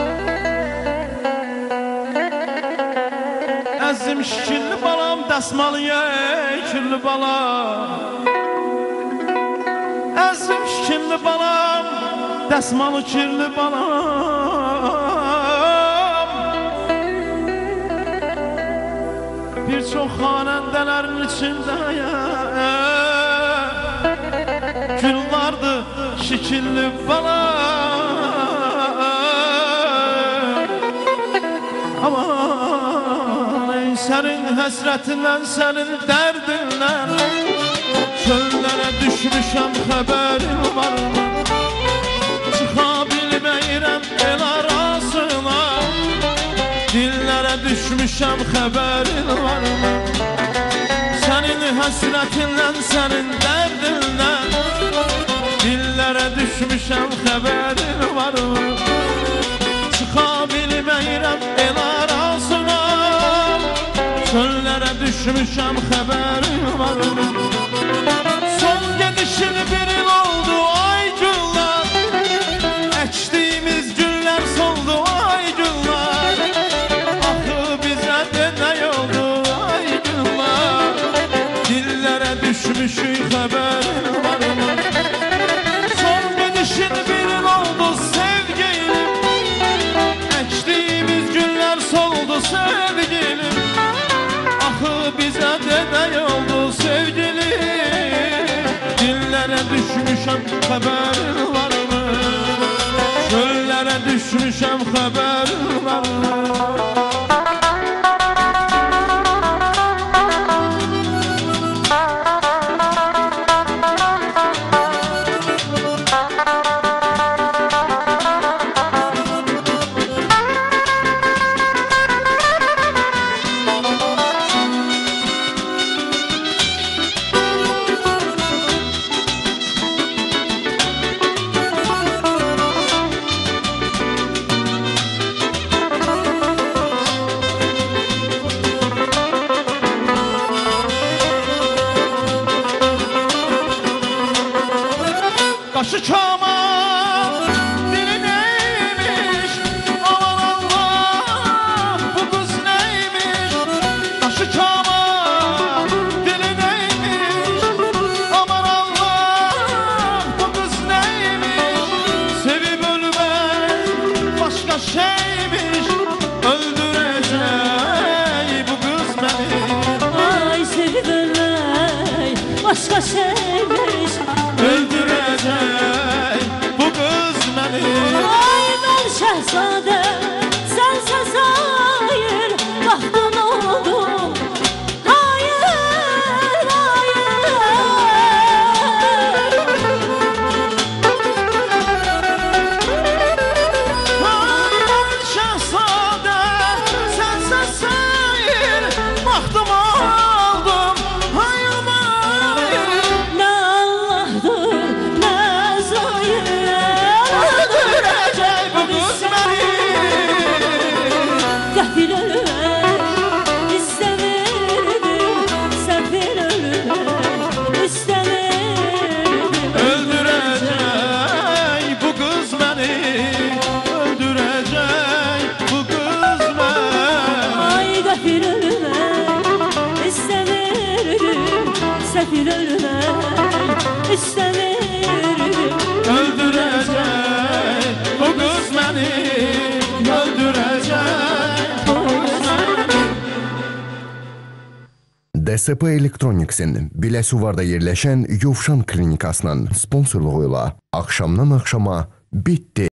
Speaker 8: Əzim şikilli balam dəsmalı yey kirli balam. Əzim şikilli balam dəsmalı kirli balam. Bir çox xanəndələrin içindəyəm. Güllardı şikilli balam. Aman ey sənin həsrətindən, sənin dərdindən çöllərə düşmüşəm, xəbərin var mı? Çıxa bilməyirəm el arasına, dillərə düşmüşəm, xəbərin var mı? Sənin həsrətindən, sənin dərdindən dillərə düşmüşəm, xəbərin var mı? Çıxa bilməyirəm el arasına, çöllərə düşmüşəm, xəbərin var mı? Son gedişin bir il oldu ay güllər, əkdiyimiz güllər soldu ay güllər. Axı bizə də nə oldu ay güllər, dillərə düşmüşük, xəbərin var mı? Son gedişin bir il oldu sevgilim, əkdiyimiz güllər soldu sevgilim. Axı bizə də nə oldu sevgilim, dillərə düşmüşəm, xəbərin var mı? Çöllərə düşmüşəm, xəbərin var mı? Qaşı kaman dili neymiş, aman Allah bu kız neymiş. Qaşı kaman dili neymiş, aman Allah bu kız neymiş. Sevip ölmek başka şeymiş, öldürecek bu kız beni.
Speaker 10: Ay sevip ölmek başka şeymiş,
Speaker 8: öldürecek bu kız beni.
Speaker 10: ay ben şehzade sensiz hayır, bahtın oldum hayır hayır.
Speaker 8: Ay ben şehzade sensiz hayır, bahtım oldum hayır hayır.
Speaker 10: Ne Allah'dır ne zahir,
Speaker 8: Öldürecek bu kız beni.
Speaker 10: gafil ölmek istemirdim, sefil ölmek istemirdim.
Speaker 8: Öldürecek bu kız beni, öldürecek bu kız beni.
Speaker 10: Ay gafil ölmek istemirdim, sefil ölmek istemirdim.
Speaker 8: Öldürecek bu kız beni, öldürecek bu kız beni.
Speaker 1: D S P Electronics'in Biləsuvarda yerləşən Yovşan klinikasının sponsorluğuyla axşamdan axşama bitdi.